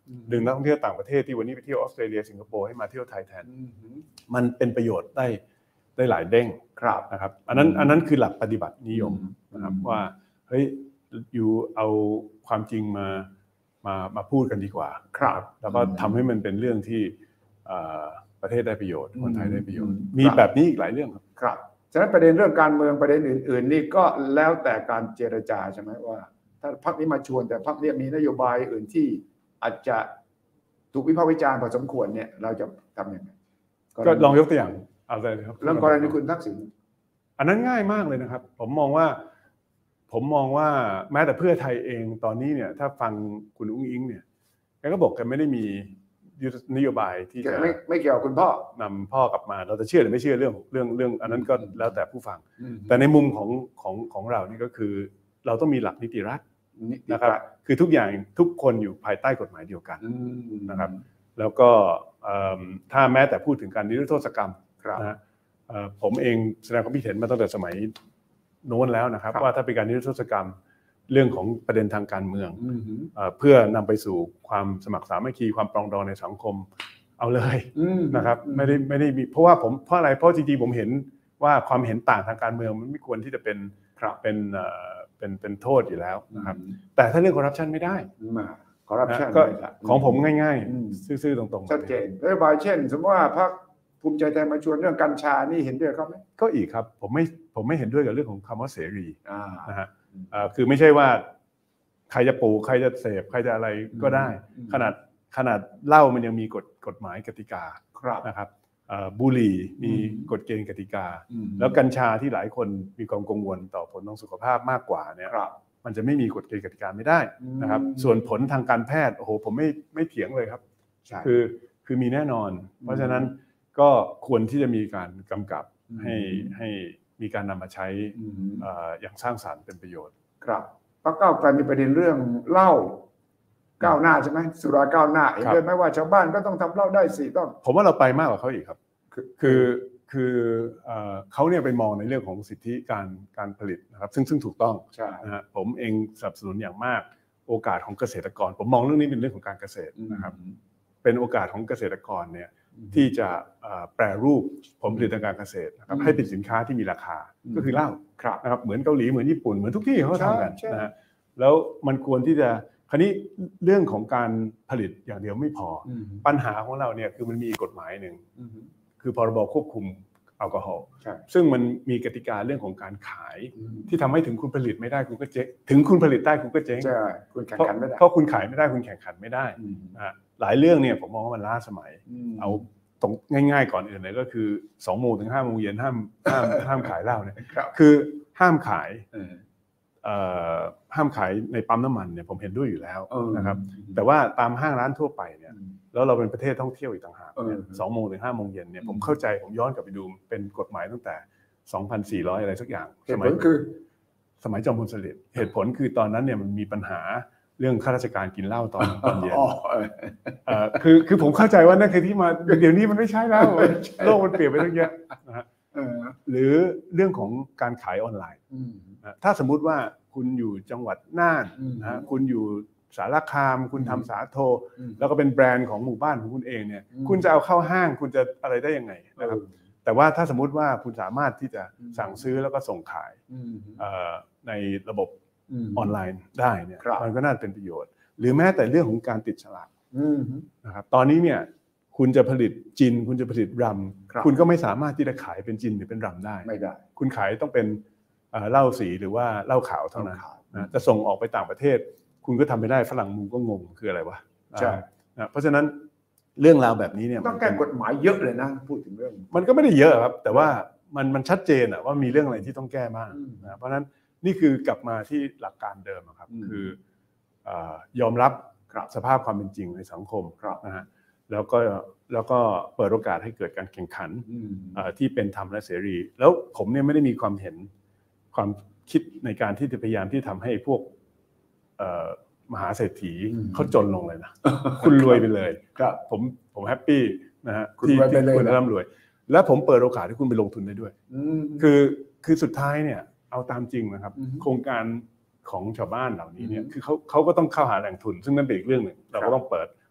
Speaker 2: ดึงนักท่องเที่ยวต่างประเทศที่วันนี้ไปเที่ยวออสเตรเลียสิงคโปร์ให้มาเที่ยวไทยแทนมันเป็นประโยชน์ได้ได้หลายเด้งนะครับอันนั้นอันนั้นคือหลักปฏิบัตินิยมนะครับว่าเฮ้ยอยู่เอาความจริงมามามาพูดกันดีกว่าครับแล้วก็ทำให้มันเป็นเรื่องที่ประเทศได้ประโยชน์คนไทยได้ประโยชน์มีแบบนี้อีกหลายเรื่องครับ
Speaker 1: ครับฉะนั้นประเด็นเรื่องการเมืองประเด็นอื่นๆนี่ก็แล้วแต่การเจรจาใช่ไหมว่าถ้าพรรคนี้มาชวนแต่พรรคนี้มีนโยบายอื่นที่อาจจะถูกวิพากษ์วิจารณ์พอสมควรเนี่ยเราจะทำยังไง
Speaker 2: ก็ลองยกตัวอย่างเอาเลยครับ
Speaker 1: เรื่องกรณีคุณทักษิณ
Speaker 2: อันนั้นง่ายมากเลยนะครับผมมองว่าผมมองว่าแม้แต่เพื่อไทยเองตอนนี้เนี่ยถ้าฟังคุณอุ้งอิงเนี่ยแกก็บอกแกไม่ได้มีนโยบายที่จะ
Speaker 1: ไม่ไม่เกี่ยวกับคุณพ่อน
Speaker 2: ำพ่อกลับมาเราจะเชื่อหรือไม่เชื่อเรื่องเรื่องเรื่องอันนั้นก็แล้วแต่ผู้ฟังแต่ในมุมของของของเรานี่ก็คือเราต้องมีหลักนิติรัฐนะครับคือทุกอย่างทุกคนอยู่ภายใต้กฎหมายเดียวกันนะครับแล้วก็ถ้าแม้แต่พูดถึงการนิรโทษกรรมนะผมเองแสดงความคิดเห็นมาตั้งแต่สมัยโน้นแล้วนะครับว่าถ้าเป็นการนิรโทษกรรมเรื่องของประเด็นทางการเมืองเพื่อนำไปสู่ความสมัครสามัคคีความปรองดองในสังคมเอาเลยนะครับไม่ได้ไม่ได้มีเพราะว่าผมเพราะอะไรเพราะจริงๆผมเห็นว่าความเห็นต่างทางการเมืองมันไม่ควรที่จะเป็นเป็นเป็นเป็นโทษอยู่แล้วนะครับแต่ถ้าเรื่องคอร์รัปชันไม่ได้
Speaker 1: คอร์รัปชัน
Speaker 2: ก็ของผมง่ายๆซื่อๆตรงๆ
Speaker 1: ชัดเจนนโยบายเช่นสมมติว่าพรรคภูมิใจไทยมาชวนเรื่องกัญชานี่เห็นด้วยเขาไหม
Speaker 2: ก็อีกครับผมไม่ผมไม่เห็นด้วยกับเรื่องของคำว่าเสรีนะฮะคือไม่ใช่ว่าใครจะปลูกใครจะเสพใครจะอะไรก็ได้ขนาดขนาดเหล้ามันยังมีกฎกฎหมายกติกานะครับบุหรี่มีกฎเกณฑ์กติกาแล้วกัญชาที่หลายคนมีความกังวลต่อผลทางสุขภาพมากกว่าเนี่ยมันจะไม่มีกฎเกณฑ์กติกาไม่ได้นะครับส่วนผลทางการแพทย์โอ้โหผมไม่ไม่เถียงเลยครับคือคือมีแน่นอนเพราะฉะนั้นก็ควรที่จะมีการกำกับให้ให้มีการนำมาใช้อย่างสร้างสรรค์เป็นประโยชน์
Speaker 1: ครับพรรคก้าวไกลมีประเด็นเรื่องเหล้าก้าวหน้าใช่ไหมสุราก้าวหน้าเห็นด้วยไหมว่าชาวบ้านก็ต้องทำเหล้าได้สิต้อง
Speaker 2: ผมว่าเราไปมากกว่าเขาอีกครับคือคือเขาเนี่ยไปมองในเรื่องของสิทธิการการผลิตนะครับซึ่งซึ่งถูกต้องนะฮะผมเองสนับสนุนอย่างมากโอกาสของเกษตรกรผมมองเรื่องนี้เป็นเรื่องของการเกษตรนะครับเป็นโอกาสของเกษตรกรเนี่ยที่จะแปรรูปผลผลิตทางการเกษตรนะครับให้เป็นสินค้าที่มีราคาก็คือเหล้านะครับเหมือนเกาหลีเหมือนญี่ปุ่นเหมือนทุกที่เขาทำกันนะฮะแล้วมันควรที่จะคราวนี้เรื่องของการผลิตอย่างเดียวไม่พอปัญหาของเราเนี่ยคือมันมีกฎหมายหนึ่งคือพรบควบคุมแอลกอฮอล์ซึ่งมันมีกติกาเรื่องของการขายที่ทำให้ถึงคุณผลิตไม่ได้คุณก็เจ๊งถึงคุณผลิตได้คุณก็เจ๊ง
Speaker 1: คุณแข่งขันไม่ได้
Speaker 2: เพราะคุณขายไม่ได้คุณแข่งขันไม่ได้หลายเรื่องเนี่ยผมมองว่ามันล้าสมัยเอาตรงง่ายๆก่อนอื่นเลยก็คือสองโมงถึงห้าโมงเย็นห้ามห้ามห้ามขายเหล้าเนี่ยคือห้ามขายห้ามขายในปั๊มน้ำมันเนี่ยผมเห็นด้วยอยู่แล้วนะครับแต่ว่าตามห้างร้านทั่วไปเนี่ยแล้วเราเป็นประเทศท่องเที่ยวอีกต่างหากสองโมงถึงห้าโมงเย็นเนี่ยผมเข้าใจผมย้อนกลับไปดูเป็นกฎหมายตั้งแต่สองพันสี่ร้อยอะไรสักอย่าง
Speaker 1: สมัยคือ
Speaker 2: สมัยจอมพลสฤษดิ์เหตุผลคือตอนนั้นเนี่ยมันมีปัญหาเรื่องข้าราชการกินเหล้าตอนตอนเย็นคือคือผมเข้าใจว่านั่นคือที่มาเดี๋ยวนี้มันไม่ใช่แล้วโลกมันเปลี่ยนไปตั้งเยอะนะฮะหรือเรื่องของการขายออนไลน์ถ้าสมมุติว่าคุณอยู่จังหวัดน่านนะคุณอยู่สารคามคุณทำสาโทแล้วก็เป็นแบรนด์ของหมู่บ้านของคุณเองเนี่ยคุณจะเอาเข้าห้างคุณจะอะไรได้ยังไงนะครับแต่ว่าถ้าสมมุติว่าคุณสามารถที่จะสั่งซื้อแล้วก็ส่งขายในระบบออนไลน์ได้เนี่ยมันก็น่าเป็นประโยชน์หรือแม้แต่เรื่องของการติดฉลากนะครับตอนนี้เนี่ยคุณจะผลิตจินคุณจะผลิตรัมคุณก็ไม่สามารถที่จะขายเป็นจินหรือเป็นรัมได้
Speaker 1: ไม่ได้
Speaker 2: คุณขายต้องเป็นเหล้าสีหรือว่าเหล้าขาวเท่านั้นนะจะส่งออกไปต่างประเทศคุณก็ทำไม่ได้ฝรั่งมุงก็งงคืออะไรวะ
Speaker 1: ใช่
Speaker 2: เพราะฉะนั้นเรื่องราวแบบนี้เนี่ย
Speaker 1: ต้องแก้กฎหมายเยอะเลยนะพูดถึงเรื่อง
Speaker 2: มันก็ไม่ได้เยอะครับแต่ว่ามันมันชัดเจนอะว่ามีเรื่องอะไรที่ต้องแก้บ้างนะเพราะฉะนั้นนี่คือกลับมาที่หลักการเดิมครับคือยอมรับสภาพความเป็นจริงในสังคมนะฮะแล้วก็แล้วก็เปิดโอกาสให้เกิดการแข่งขันที่เป็นธรรมและเสรีแล้วผมเนี่ยไม่ได้มีความเห็นความคิดในการที่จะพยายามที่ทำให้พวกมหาเศรษฐีเขาจนลงเลยนะคุณรวยไปเลยผมผมแฮปปี้นะฮะที่คุณร่ำรวยและผมเปิดโอกาสให้คุณไปลงทุนได้ด้วยคือคือสุดท้ายเนี่ยเอาตามจริงนะครับโครงการของชาวบ้านเหล่านี้เนี่ยคือเขาเขาก็ต้องเข้าหาแหล่งทุนซึ่งนั่นเป็นอีกเรื่องหนึ่งเราก็ต้องเปิด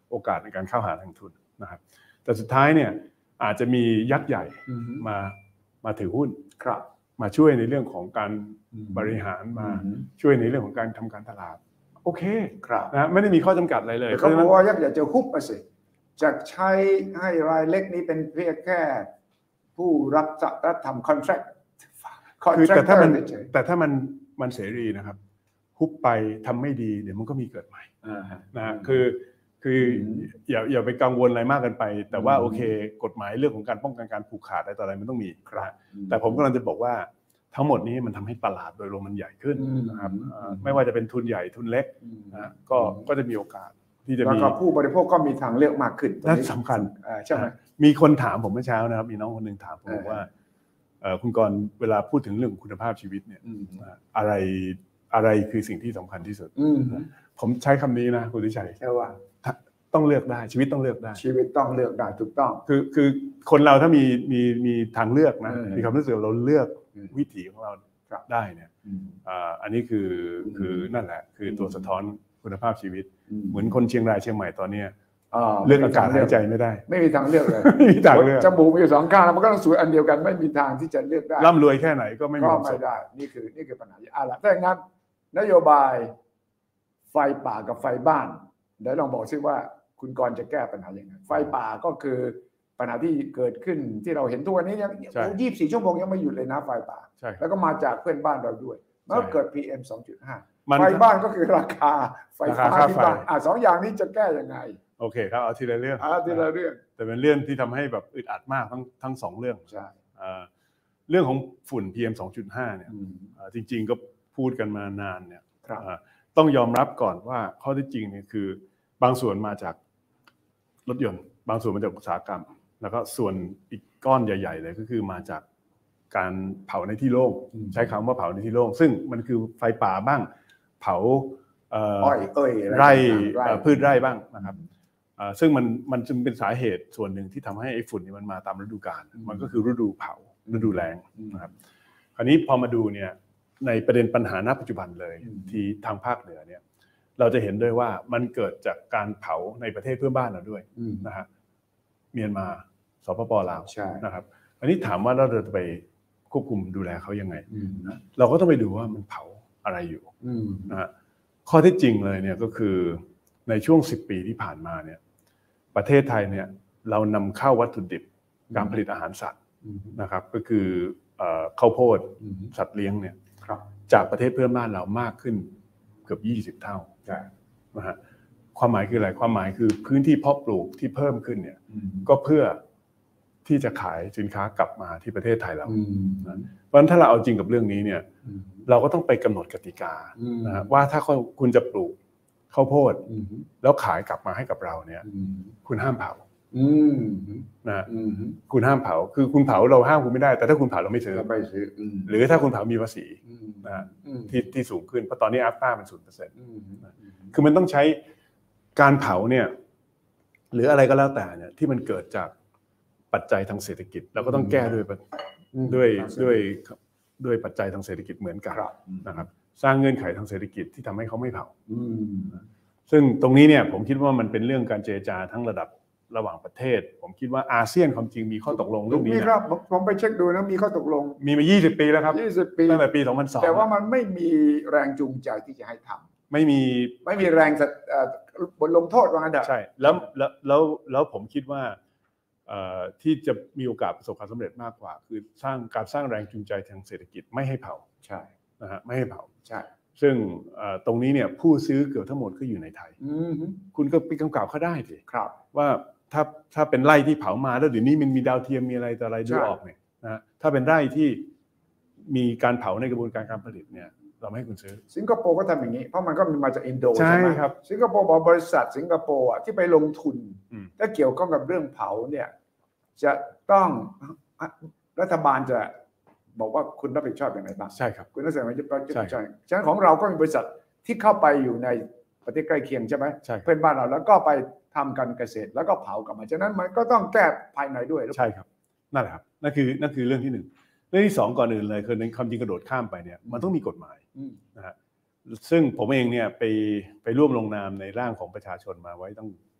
Speaker 2: โอกาสในการเข้าหาแหล่งทุนนะครับแต่สุดท้ายเนี่ยอาจจะมียักษ์ใหญ่มามาถือหุ้นมาช่วยในเรื่องของการบริหารมาช่วยในเรื่องของการทำการตลาดโอเคนะไม่ได้มีข้อจำกัดอะไรเลย
Speaker 1: เขาบอกว่ายักษ์ใหญ่จะฮุบมาสิจะใช้ให้รายเล็กนี้เป็นเพียงแค่ผู้รับรับทำคอนแทรค
Speaker 2: คือแต่ถ้ามันแต่ถ้ามันมันเสรีนะครับฮุบไปทำไม่ดีเดี๋ยวมันก็มีเกิดใหม่นะคือคืออย่าอย่าไปกังวลอะไรมากเกินไปแต่ว่าโอเคกฎหมายเรื่องของการป้องกันการผูกขาดอะไรต่ออะไรมันต้องมีครับแต่ผมกำลังจะบอกว่าทั้งหมดนี้มันทำให้ตลาดโดยรวมมันใหญ่ขึ้นนะครับไม่ว่าจะเป็นทุนใหญ่ทุนเล็กนะก็ก็จะมีโอกาสที่จะมี
Speaker 1: แล้วก็ผู้บริโภคก็มีทางเลือกมากขึ้น
Speaker 2: นั่นสำคัญ
Speaker 1: ใช่ไหม
Speaker 2: มีคนถามผมเมื่อเช้านะครับมีน้องคนหนึ่งถามผมว่าคุณกรณ์เวลาพูดถึงเรื่องคุณภาพชีวิตเนี่ยอะไรอะไรคือสิ่งที่สำคัญที่สุดผมใช้คำนี้นะคุณทิชัย
Speaker 1: ใช่ว่า
Speaker 2: ต้องเลือกได้ชีวิตต้องเลือกได้
Speaker 1: ชีวิตต้องเลือกได้ถูกต้อง
Speaker 2: คือคือคนเราถ้ามีมีมีทางเลือกนะมีความรู้สึกเราเลือกวิถีของเราได้เนี่ยอันนี้คือคือนั่นแหละคือตัวสะท้อนคุณภาพชีวิตเหมือนคนเชียงรายเชียงใหม่ตอนนี้เลือกอากาศหายใจไม่ได้
Speaker 1: ไม่มีทางเลือกเลย
Speaker 2: ไม่มีทางเลือก
Speaker 1: จมูกมีอยู่สองข้างแล้วมันก็ต้องสูดอันเดียวกันไม่มีทางที่จะเลือกได้
Speaker 2: ร่ำรวยแค่ไหนก็ไม่
Speaker 1: ก็ไม่ได้นี่คือนี่คือปัญหาอ่ะล่ะถ้าอย่างนั้นนโยบายไฟป่ากับไฟบ้านเดี๋ยวลองบอกซิว่าคุณกรณ์จะแก้ปัญหายังไงไฟป่าก็คือปัญหาที่เกิดขึ้นที่เราเห็นทุกวันนี้ยังยี่สิบสี่ชั่วโมงยังไม่หยุดเลยนะไฟป่าแล้วก็มาจากเพื่อนบ้านเราด้วยมันก็เกิด พี เอ็ม สองจุดห้า ไฟบ้านก็คือราคาไฟฟ้าที่บ้านอ่ะสองอย่างนี้จะแก้ยังไง
Speaker 2: โอเคครับเอาทีละเรื่อง
Speaker 1: เอาทีละเรื่อง
Speaker 2: แต่เป็นเรื่องที่ทำให้แบบอึดอัดมากทั้งทั้งสองเรื่อง
Speaker 1: ใช่
Speaker 2: เรื่องของฝุ่น พี เอ็ม สองจุดห้า เนี่ยจริงๆก็พูดกันมานานเนี่ยต้องยอมรับก่อนว่าข้อที่จริงเนี่ยคือบางส่วนมาจากรถยนต์บางส่วนมาจากอุตสาหกรรมแล้วก็ส่วนอีกก้อนใหญ่ๆเลยก็คือมาจากการเผาในที่โล่งใช้คำว่าเผาในที่โล่งซึ่งมันคือไฟป่าบ้างเผา
Speaker 1: อ้อยเอ้ย
Speaker 2: ไร่พืชไร่บ้างนะครับซึ่งมันมันจึงเป็นสาเหตุส่วนหนึ่งที่ทำให้ไอ้ฝุ่นนี่มันมาตามฤดูกาลมันก็คือฤดูเผาฤดูแล้งนะครับคราวนี้พอมาดูเนี่ยในประเด็นปัญหาณปัจจุบันเลยที่ทางภาคเหนือเนี่ยเราจะเห็นด้วยว่ามันเกิดจากการเผาในประเทศเพื่อนบ้านเราด้วยนะฮะเมียนมาสปป.ลาวนะครับอันนี้ถามว่าเราจะไปควบคุมดูแลเขายังไงเราก็ต้องไปดูว่ามันเผาอะไรอยู่นะฮะข้อที่จริงเลยเนี่ยก็คือในช่วงสิบปีที่ผ่านมาเนี่ยประเทศไทยเนี่ยเรานำเข้าวัตถุดิบการผลิตอาหารสัตว์นะครับก็คือข้าวโพดสัตว์เลี้ยงเนี่ยจากประเทศเพื่อนบ้านเรามากขึ้นเกือบยี่สิบเท่านะฮะความหมายคืออะไรความหมายคือพื้นที่เพาะปลูกที่เพิ่มขึ้นเนี่ยก็เพื่อที่จะขายสินค้ากลับมาที่ประเทศไทยเราเพราะฉะนั้นถ้าเราเอาจริงกับเรื่องนี้เนี่ยเราก็ต้องไปกำหนดกติกานะว่าถ้าคุณจะปลูกข้าวโพดแล้วขายกลับมาให้กับเราเนี่ยคุณห้ามเผานะคุณห้ามเผาคือคุณเผาเราห้ามคุณไม่ได้แต่ถ้าคุณเผาเราไม่ซื้อ
Speaker 1: ไม่ซื้อ
Speaker 2: หรือถ้าคุณเผามีภาษีนะที่ที่สูงขึ้นเพราะตอนนี้อัพต้าเป็นศูนย์เปอร์เซ็นต์คือมันต้องใช้การเผาเนี่ยหรืออะไรก็แล้วแต่เนี่ยที่มันเกิดจากปัจจัยทางเศรษฐกิจเราก็ต้องแก้ด้วยด้วยด้วยด้วยปัจจัยทางเศรษฐกิจเหมือนกันนะครับสร้างเงื่อนไขทางเศรษฐกิจที่ทำให้เขาไม่เผาซึ่งตรงนี้เนี่ยผมคิดว่ามันเป็นเรื่องการเจรจาทั้งระดับระหว่างประเทศผมคิดว่าอาเซียนความจริงมีข้อตกลงเรื่องนี้
Speaker 1: มีครับผมไปเช็คดูนะมีข้อตกลง
Speaker 2: มีมายี่สิบปีแล้วครับ
Speaker 1: ยี่สิบปี
Speaker 2: ตั้งแต่ปีสองพันสอง
Speaker 1: แต่ว่ามันไม่มีแรงจูงใจที่จะให้ทำ
Speaker 2: ไม่มี
Speaker 1: ไม่มีแรงบทลงโทษว่างั้นเถอะ
Speaker 2: ใช่แล้วแล้วแล้วแล้วผมคิดว่าที่จะมีโอกาสประสบความสำเร็จมากกว่าคือสร้างการสร้างแรงจูงใจทางเศรษฐกิจไม่ให้เผา
Speaker 1: ใช่
Speaker 2: นะฮะไม่ให้เผา
Speaker 1: ใช่
Speaker 2: ซึ่งตรงนี้เนี่ยผู้ซื้อเกือบทั้งหมดก็อยู่ในไทยคุณก็ไปกำกับเขาได้สิว่าถ้าถ้าเป็นไร่ที่เผามาแล้วเดี๋ยวนี้มันมีดาวเทียมมีอะไรต่ออะไรดูออกเนี่ยนะถ้าเป็นไร่ที่มีการเผาในกระบวนการการผลิตเนี่ยเราไม่ให้คุณซื้อ
Speaker 1: สิงคโปร์ก็ทำอย่างนี้เพราะมันก็มีมาจากอินโด
Speaker 2: ใช่ไหมครับ
Speaker 1: สิงคโปร์บอกบริษัทสิงคโปร์อ่ะที่ไปลงทุนถ้าเกี่ยวข้องกับเรื่องเผาเนี่ยจะต้องรัฐบาลจะบอกว่าคุณรับผิดชอบอย่างไรบ้าง
Speaker 2: ใช่ครับ
Speaker 1: คุณต้องแสดงว่าจะใช่ใช่ฉะนั้นของเราก็มีบริษัทที่เข้าไปอยู่ในประเทศใกล้เคียงใช่ไหมเพื่อนบ้านเราแล้วก็ไปทำการเกษตรแล้วก็เผากลับมาฉะนั้นมันก็ต้องแก้ภายในด้วย
Speaker 2: ใช่ครับนั่นแหละครับนั่นคือนั่นคือเรื่องที่หนึ่งเรื่องที่สองก่อนอื่นเลยคือในคำจริงกระโดดข้ามไปเนี่ยมันต้องมีกฎหมายนะฮะซึ่งผมเองเนี่ยไปไปร่วมลงนามในร่างของประชาชนมาไว้ตั้ง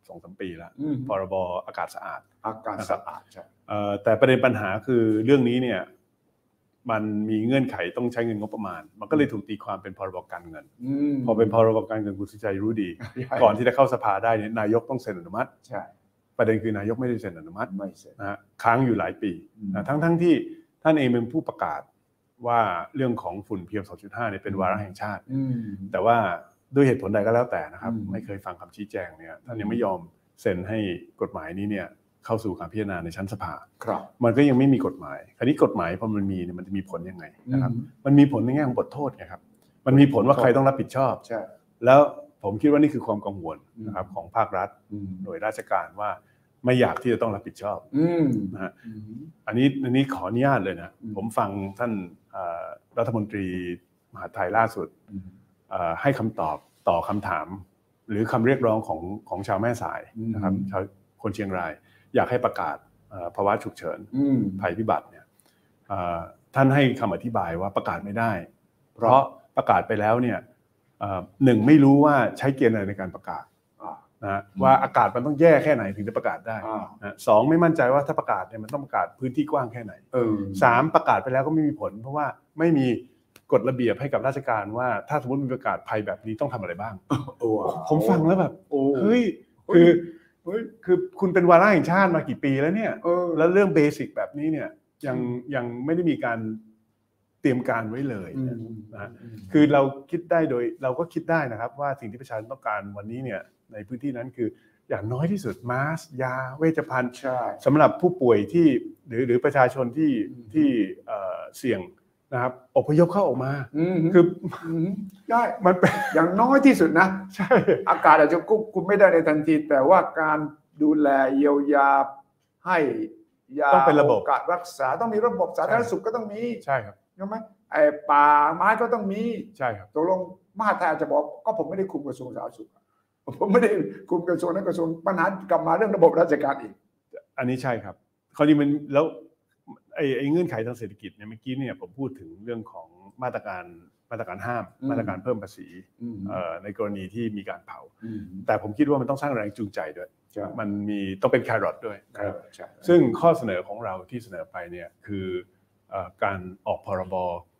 Speaker 2: สองสามปีแล้วพรบอากาศสะอาด
Speaker 1: อากาศสะอาดใช่
Speaker 2: แต่ประเด็นปัญหาคือเรื่องนี้เนี่ยมันมีเงื่อนไขต้องใช้เงินงบประมาณมันก็เลยถูกตีความเป็นพรบการเงินพอเป็นพรบการเงินคุณสุชัยรู้ดีก่อนที่จะเข้าสภาได้เนี่ยนายกต้องเซ็นอนุมัติ
Speaker 1: ใช่
Speaker 2: ประเด็นคือนายกไม่ได้เซ็นอนุมัติไม่เซ็นนะฮะค้างอยู่หลายปีนะทั้งทั้งที่ท่านเองเป็นผู้ประกาศว่าเรื่องของฝุ่น พี เอ็ม สองจุดห้า เนี่ยเป็นวาระแห่งชาติแต่ว่าด้วยเหตุผลใดก็แล้วแต่นะครับไม่เคยฟังคำชี้แจงเนี่ยท่านยังไม่ยอมเซ็นให้กฎหมายนี้เนี่ยเข้าสู่การพิจารณาในชั้นสภา
Speaker 1: ครับ
Speaker 2: มันก็ยังไม่มีกฎหมายคราวนี้กฎหมายพอมันมีเนี่ยมันจะมีผลยังไงนะครับมันมีผลในแง่ของบทโทษไงครับมันมีผลว่าใครต้องรับผิดชอบ
Speaker 1: ใช่
Speaker 2: แล้วผมคิดว่านี่คือความกังวลนะครับของภาครัฐหน่วยราชการว่าไม่อยากที่จะต้องรับผิดชอบนะฮะอันนี้อันนี้ขออนุญาตเลยนะผมฟังท่านรัฐมนตรีมหาดไทยล่าสุดให้คำตอบต่อคำถามหรือคำเรียกร้องของของชาวแม่สายนะครับชาวคนเชียงรายอยากให้ประกาศภาวะฉุกเฉินภัยพิบัติเนี่ยท่านให้คำอธิบายว่าประกาศไม่ได้เพราะประกาศไปแล้วเนี่ยหนึ่งไม่รู้ว่าใช้เกณฑ์อะไรในการประกาศนะว่าอากาศมันต้องแย่แค่ไหนถึงจะประกาศได้นะสองไม่มั่นใจว่าถ้าประกาศเนี่ยมันต้องประกาศพื้นที่กว้างแค่ไหนสามประกาศไปแล้วก็ไม่มีผลเพราะว่าไม่มีกฎระเบียบให้กับราชการว่าถ้าสมมติมีประกาศภัยแบบนี้ต้องทำอะไรบ้างผมฟังแล้วแบบเฮ้ยคือคือคุณเป็นวาระแห่งชาติมากี่ปีแล้วเนี่ยแล้วเรื่องเบสิกแบบนี้เนี่ยยังยังไม่ได้มีการเตรียมการไว้เลยนะคือเราคิดได้โดยเราก็คิดได้นะครับว่าสิ่งที่ประชาชนต้องการวันนี้เนี่ยในพื้นที่นั้นคืออย่างน้อยที่สุดมาสยาเวชภัณฑ์สำหรับผู้ป่วยที่หรือหรือประชาชนที่ที่เสี่ยงนะครับอพยพเข้าออกมาคือ
Speaker 1: ได้มันเป็นอย่างน้อยที่สุดนะใช่อากาศอาจจะควบคุมไม่ได้ในทันทีแต่ว่าการดูแลเยียวยาให้ยา
Speaker 2: ต้องเป็นระบบ
Speaker 1: การรักษาต้องมีระบบสาธารณสุขก็ต้องมี
Speaker 2: ใช่ครับ
Speaker 1: ใช่ไหมไอ้ป่าไม้ก็ต้องมี
Speaker 2: ใช่ครับ
Speaker 1: ตกลงมหาดไทยจะบอกก็ผมไม่ได้คุมกระทรวงสาธารณสุขผมไม่ได้คุมกระทรวงนั้นกระทรวงปัญหากลับมาเรื่องระบบราชการอีก
Speaker 2: อันนี้ใช่ครับคราวนี้มันแล้วไอ้ไอ้เงื่อนไขทางเศรษฐกิจเนี่ยเมื่อกี้เนี่ยผมพูดถึงเรื่องของมาตรการมาตรการห้ามมาตรการเพิ่มภาษีในกรณีที่มีการเผาแต่ผมคิดว่ามันต้องสร้างแรงจูงใจด้วยมันมีต้องเป็นแครอทด้วยนะครับซึ่งข้อเสนอของเราที่เสนอไปเนี่ยคือการออกพรบ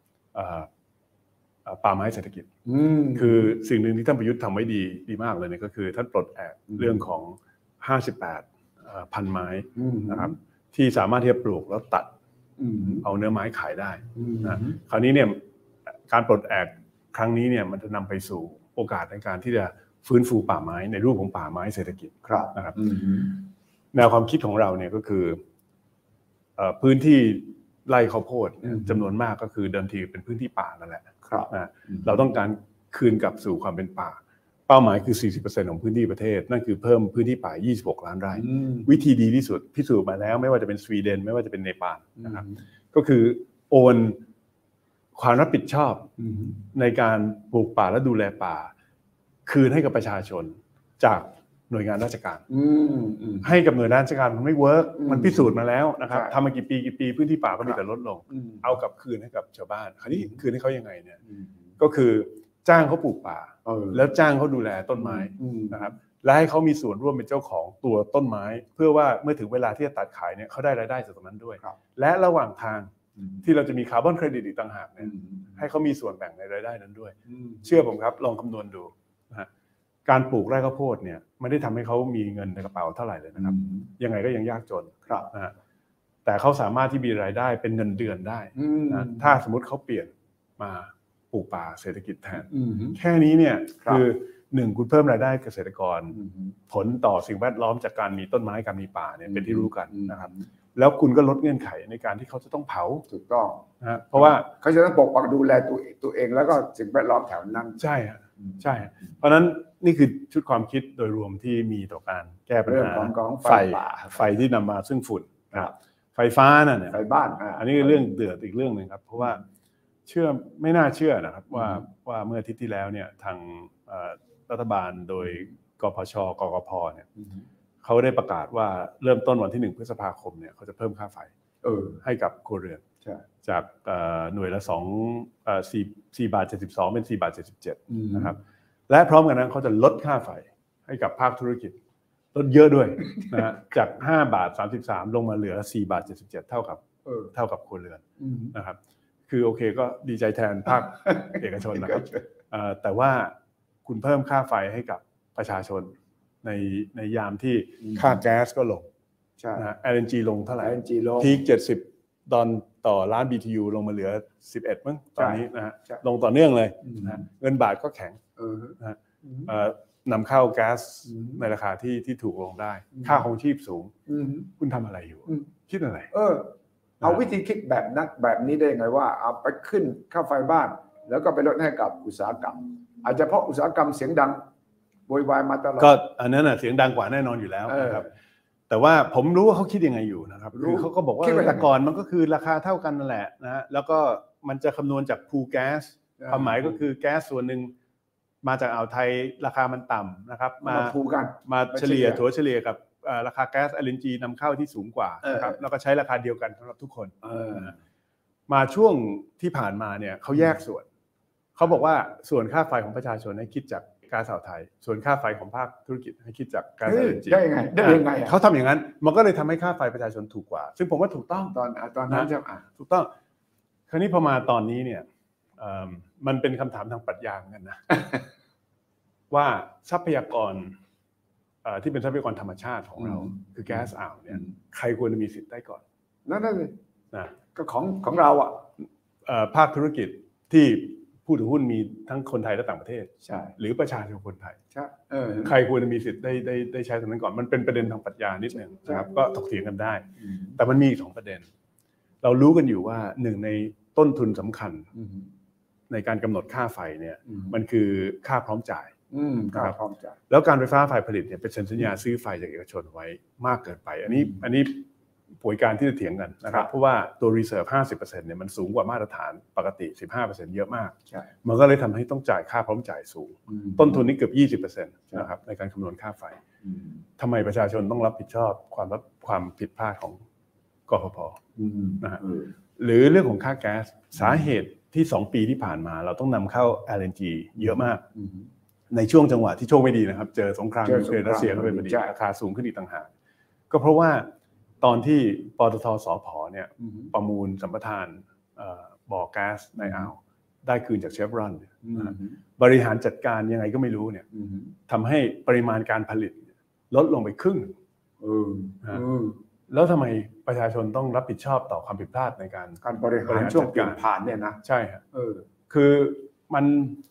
Speaker 2: ป่าไม้เศรษฐกิจคือสิ่งหนึ่งที่ท่านประยุทธ์ทำไว้ดีดีมากเลยเนี่ยก็คือท่านปลดแอกเรื่องของห้าสิบแปดพันไม้นะครับที่สามารถที่จะปลูกแล้วตัดเอาเนื้อไม้ขายได้นะคราวนี้เนี่ยการปลดแอกครั้งนี้เนี่ยมันจะนำไปสู่โอกาสในการที่จะฟื้นฟูป่าไม้ในรูปของป่าไม้เศรษฐกิจนะครับแนวความคิดของเราเนี่ยก็คือพื้นที่ไร่ข้าวโพดจำนวนมากก็คือเดิมทีเป็นพื้นที่ป่านั่นแหละนะเราต้องการคืนกลับสู่ความเป็นป่าเป้าหมายคือ สี่สิบเปอร์เซ็นต์ ของพื้นที่ประเทศนั่นคือเพิ่มพื้นที่ป่ายี่สิบหกล้านไร่วิธีดีที่สุดพิสูจน์มาแล้วไม่ว่าจะเป็นสวีเดนไม่ว่าจะเป็นเนปาลนะครับก็คือโอนความรับผิดชอบในการปลูกป่าและดูแลป่าคืนให้กับประชาชนจากหน่วยงานราชการให้กับหน่วยงานราชการมันไม่เวิร์กมันพิสูจน์มาแล้วนะครับทำมากี่ปีกี่ปีพื้นที่ป่าก็มีแต่ลดลงเอากลับคืนให้กับชาวบ้านคราวนี้คืนให้เขายังไงเนี่ยก็คือจ้างเขาปลูกป่าแล้วจ้างเขาดูแลต้นไม้นะครับและให้เขามีส่วนร่วมเป็นเจ้าของตัวต้นไม้เพื่อว่าเมื่อถึงเวลาที่จะตัดขายเนี่ยเขาได้รายได้จากตรงนั้นด้วยและระหว่างทางที่เราจะมีคาร์บอนเครดิตอีกต่างหากเนี่ยให้เขามีส่วนแบ่งในรายได้นั้นด้วยเชื่อผมครับลองคำนวณดูนะฮะการปลูกไร่ข้าวโพดเนี่ยไม่ได้ทำให้เขามีเงินในกระเป๋าเท่าไหร่เลยนะครับยังไงก็ยังยากจนนะฮะแต่เขาสามารถที่มีรายได้เป็นเงินเดือนได้นะถ้าสมมติเขาเปลี่ยนมาปลูกป่าเศรษฐกิจแทนแค่นี้เนี่ยคือหนึ่งคุณเพิ่มรายได้เกษตรกรผลต่อสิ่งแวดล้อมจากการมีต้นไม้การมีป่าเนี่ยเป็นที่รู้กันนะครับแล้วคุณก็ลดเงื่อนไขในการที่เขาจะต้องเผา
Speaker 1: ถูกต้อง
Speaker 2: นะเพราะว่า
Speaker 1: เขาจะต้องปกปักดูแลตัวเองตัวเองแล้วก็สิ่งแวดล้อมแถวนั้น
Speaker 2: ใช่ฮะใช่เพราะนั้นนี่คือชุดความคิดโดยรวมที่มีต่อการแก้ปัญหาไฟไฟที่นำมาซึ่งฝุ่นนะครับไฟฟ้านั่นเนี่ย
Speaker 1: ไฟบ้าน
Speaker 2: อันนี้เรื่องเดือดอีกเรื่องนึงครับเพราะว่าเชื่อไม่น่าเชื่อนะครับว่าว่าเมื่ออาทิตย์ที่แล้วเนี่ยทางรัฐบาลโดยกพช.กกพ.เนี่ยเขาได้ประกาศว่าเริ่มต้นวันที่หนึ่งพฤษภาคมเนี่ยเขาจะเพิ่มค่าไฟเออให้กับครัวเรือนจากหน่วยละสองเอ่อสี่ สี่บาทเจ็ดสิบสองเป็นสี่บาทเจ็ดสิบเจ็ดนะครับและพร้อมกันนั้นเขาจะลดค่าไฟให้กับภาคธุรกิจลดเยอะด้วยนะฮะจากห้าบาทสามสิบสามลงมาเหลือสี่บาทเจ็ดสิบเจ็ดเท่ากับเท่ากับครัวเรือนนะครับคือโอเคก็ดีใจแทนภาคเอกชนนะครับแต่ว่าคุณเพิ่มค่าไฟให้กับประชาชนในในยามที่ค่าแก๊สก็ลงนะ แอล เอ็น จี ลงเท่าไหร่
Speaker 1: แอล เอ็น จี ลง
Speaker 2: พีคเจ็ดสิบดอลต่อล้าน บี ที ยู ลงมาเหลือสิบเอ็ดมั้งตอนนี้นะฮะลงต่อเนื่องเลยนะเงินบาทก็แข็งนะนำเข้าแก๊สในราคาที่ที่ถูกลงได้ค่าครองชีพสูงคุณทำอะไรอยู่คิดอะไร
Speaker 1: เออเอาวิธีคิดแบบนั้นแบบนี้ได้ไงว่าเอาไปขึ้นค่าไฟบ้านแล้วก็ไปลดให้กับอุตสาหกรรมอาจจะเพราะอุตสาหกรรมเสียงดังโวยวายมาตลอด
Speaker 2: ก็อันนั้นน่ะเสียงดังกว่าแน่นอนอยู่แล้วนะครับแต่ว่าผมรู้ว่าเขาคิดยังไงอยู่นะครับคือเขาก็บอกว่าแต่ก่อนมันก็คือราคาเท่ากันนั่นแหละนะฮะแล้วก็มันจะคำนวณจากพูลแก๊สความหมายก็คือแก๊สส่วนหนึ่งมาจากอ่าวไทยราคามันต่ำนะครับมา
Speaker 1: พูลกัน
Speaker 2: มาเฉลี่ยถัวเฉลี่ยกับราคาแก๊ส แอล เอ็น จี นำเข้าที่สูงกว่านะครับแล้วก็ใช้ราคาเดียวกันสำหรับทุกคนมาช่วงที่ผ่านมาเนี่ยเขาแยกส่วนเขาบอกว่าส่วนค่าไฟของประชาชนให้คิดจากก๊าซอ่าวไทยส่วนค่าไฟของภาคธุรกิจให้คิดจากก๊าซ แอล เอ็น จี
Speaker 1: ได้ยังไงได้ยังไง
Speaker 2: เขาทำอย่างนั้นมันก็เลยทำให้ค่าไฟประชาชนถูกกว่าซึ่งผมว่าถูกต้อง
Speaker 1: ตอนตอนนั้นใช่ไหม
Speaker 2: ถูกต้องคราวนี้พอมาตอนนี้เนี่ยมันเป็นคำถามทางปรัชญาเหมือนกันนะว่าทรัพยากรที่เป็นทรัพยากรธรรมชาติของเราคือแก๊สอ่าวเนี่ยใครควรจะมีสิทธิ์ได้ก่อน
Speaker 1: นั่นเลย
Speaker 2: นะ
Speaker 1: ก็ของของเราอ่ะ
Speaker 2: ภาคธุรกิจที่ผู้ถือหุ้นมีทั้งคนไทยและต่างประเทศ
Speaker 1: ใช่
Speaker 2: หรือประชาชนคนไทย
Speaker 1: ใช่
Speaker 2: ใครควรจะมีสิทธิ์ได้ได้ได้ใช้ตรงนั้นก่อนมันเป็นประเด็นทางปรัชญานิดนึงนะครับก็ถกเถียงกันได้แต่มันมีอีกสองประเด็นเรารู้กันอยู่ว่าหนึ่งในต้นทุนสำคัญในการกำหนดค่าไฟเนี่ยมันคือค่าพร้อมจ่าย
Speaker 1: ครับพร้อมจ่าย
Speaker 2: แล้วการไฟฟ้าฝ่ายผลิตเนี่ยเป็นเซ็นสัญญาซื้อไฟจากเอกชนไว้มากเกินไปอันนี้อันนี้ป่วยการที่จะเถียงกันนะครับเพราะว่าตัว reserve ห้าสิบเปอร์เซ็นต์ เนี่ยมันสูงกว่ามาตรฐานปกติ สิบห้าเปอร์เซ็นต์ เยอะมากมันก็เลยทำให้ต้องจ่ายค่าพร้อมจ่ายสูงต้นทุนนี่เกือบ ยี่สิบเปอร์เซ็นต์ นะครับในการคำนวณค่าไฟทำไมประชาชนต้องรับผิดชอบความรับความผิดพลาดของกฟผ.นะฮะหรือเรื่องของค่าแก๊สสาเหตุที่สองปีที่ผ่านมาเราต้องนำเข้า แอล เอ็น จี เยอะมากในช่วงจังหวะที่โชคไม่ดีนะครับเจอสงครามยูเครนรัสเซียก็เป็นพอดีราคาสูงขึ้นอีกต่างหากก็เพราะว่าตอนที่ปตท.สผ.เนี่ยประมูลสัมปทานบ่อแก๊สในอ่าวได้คืนจากเชฟรอนบริหารจัดการยังไงก็ไม่รู้เนี่ยทำให้ปริมาณการผลิตลดลงไปครึ่งแล้วทำไมประชาชนต้องรับผิดชอบต่อความผิดพลาดในการ
Speaker 1: การบริหารช่วงเปลี่ยนผ่านเนี่ยนะ
Speaker 2: ใช่ครับคือมัน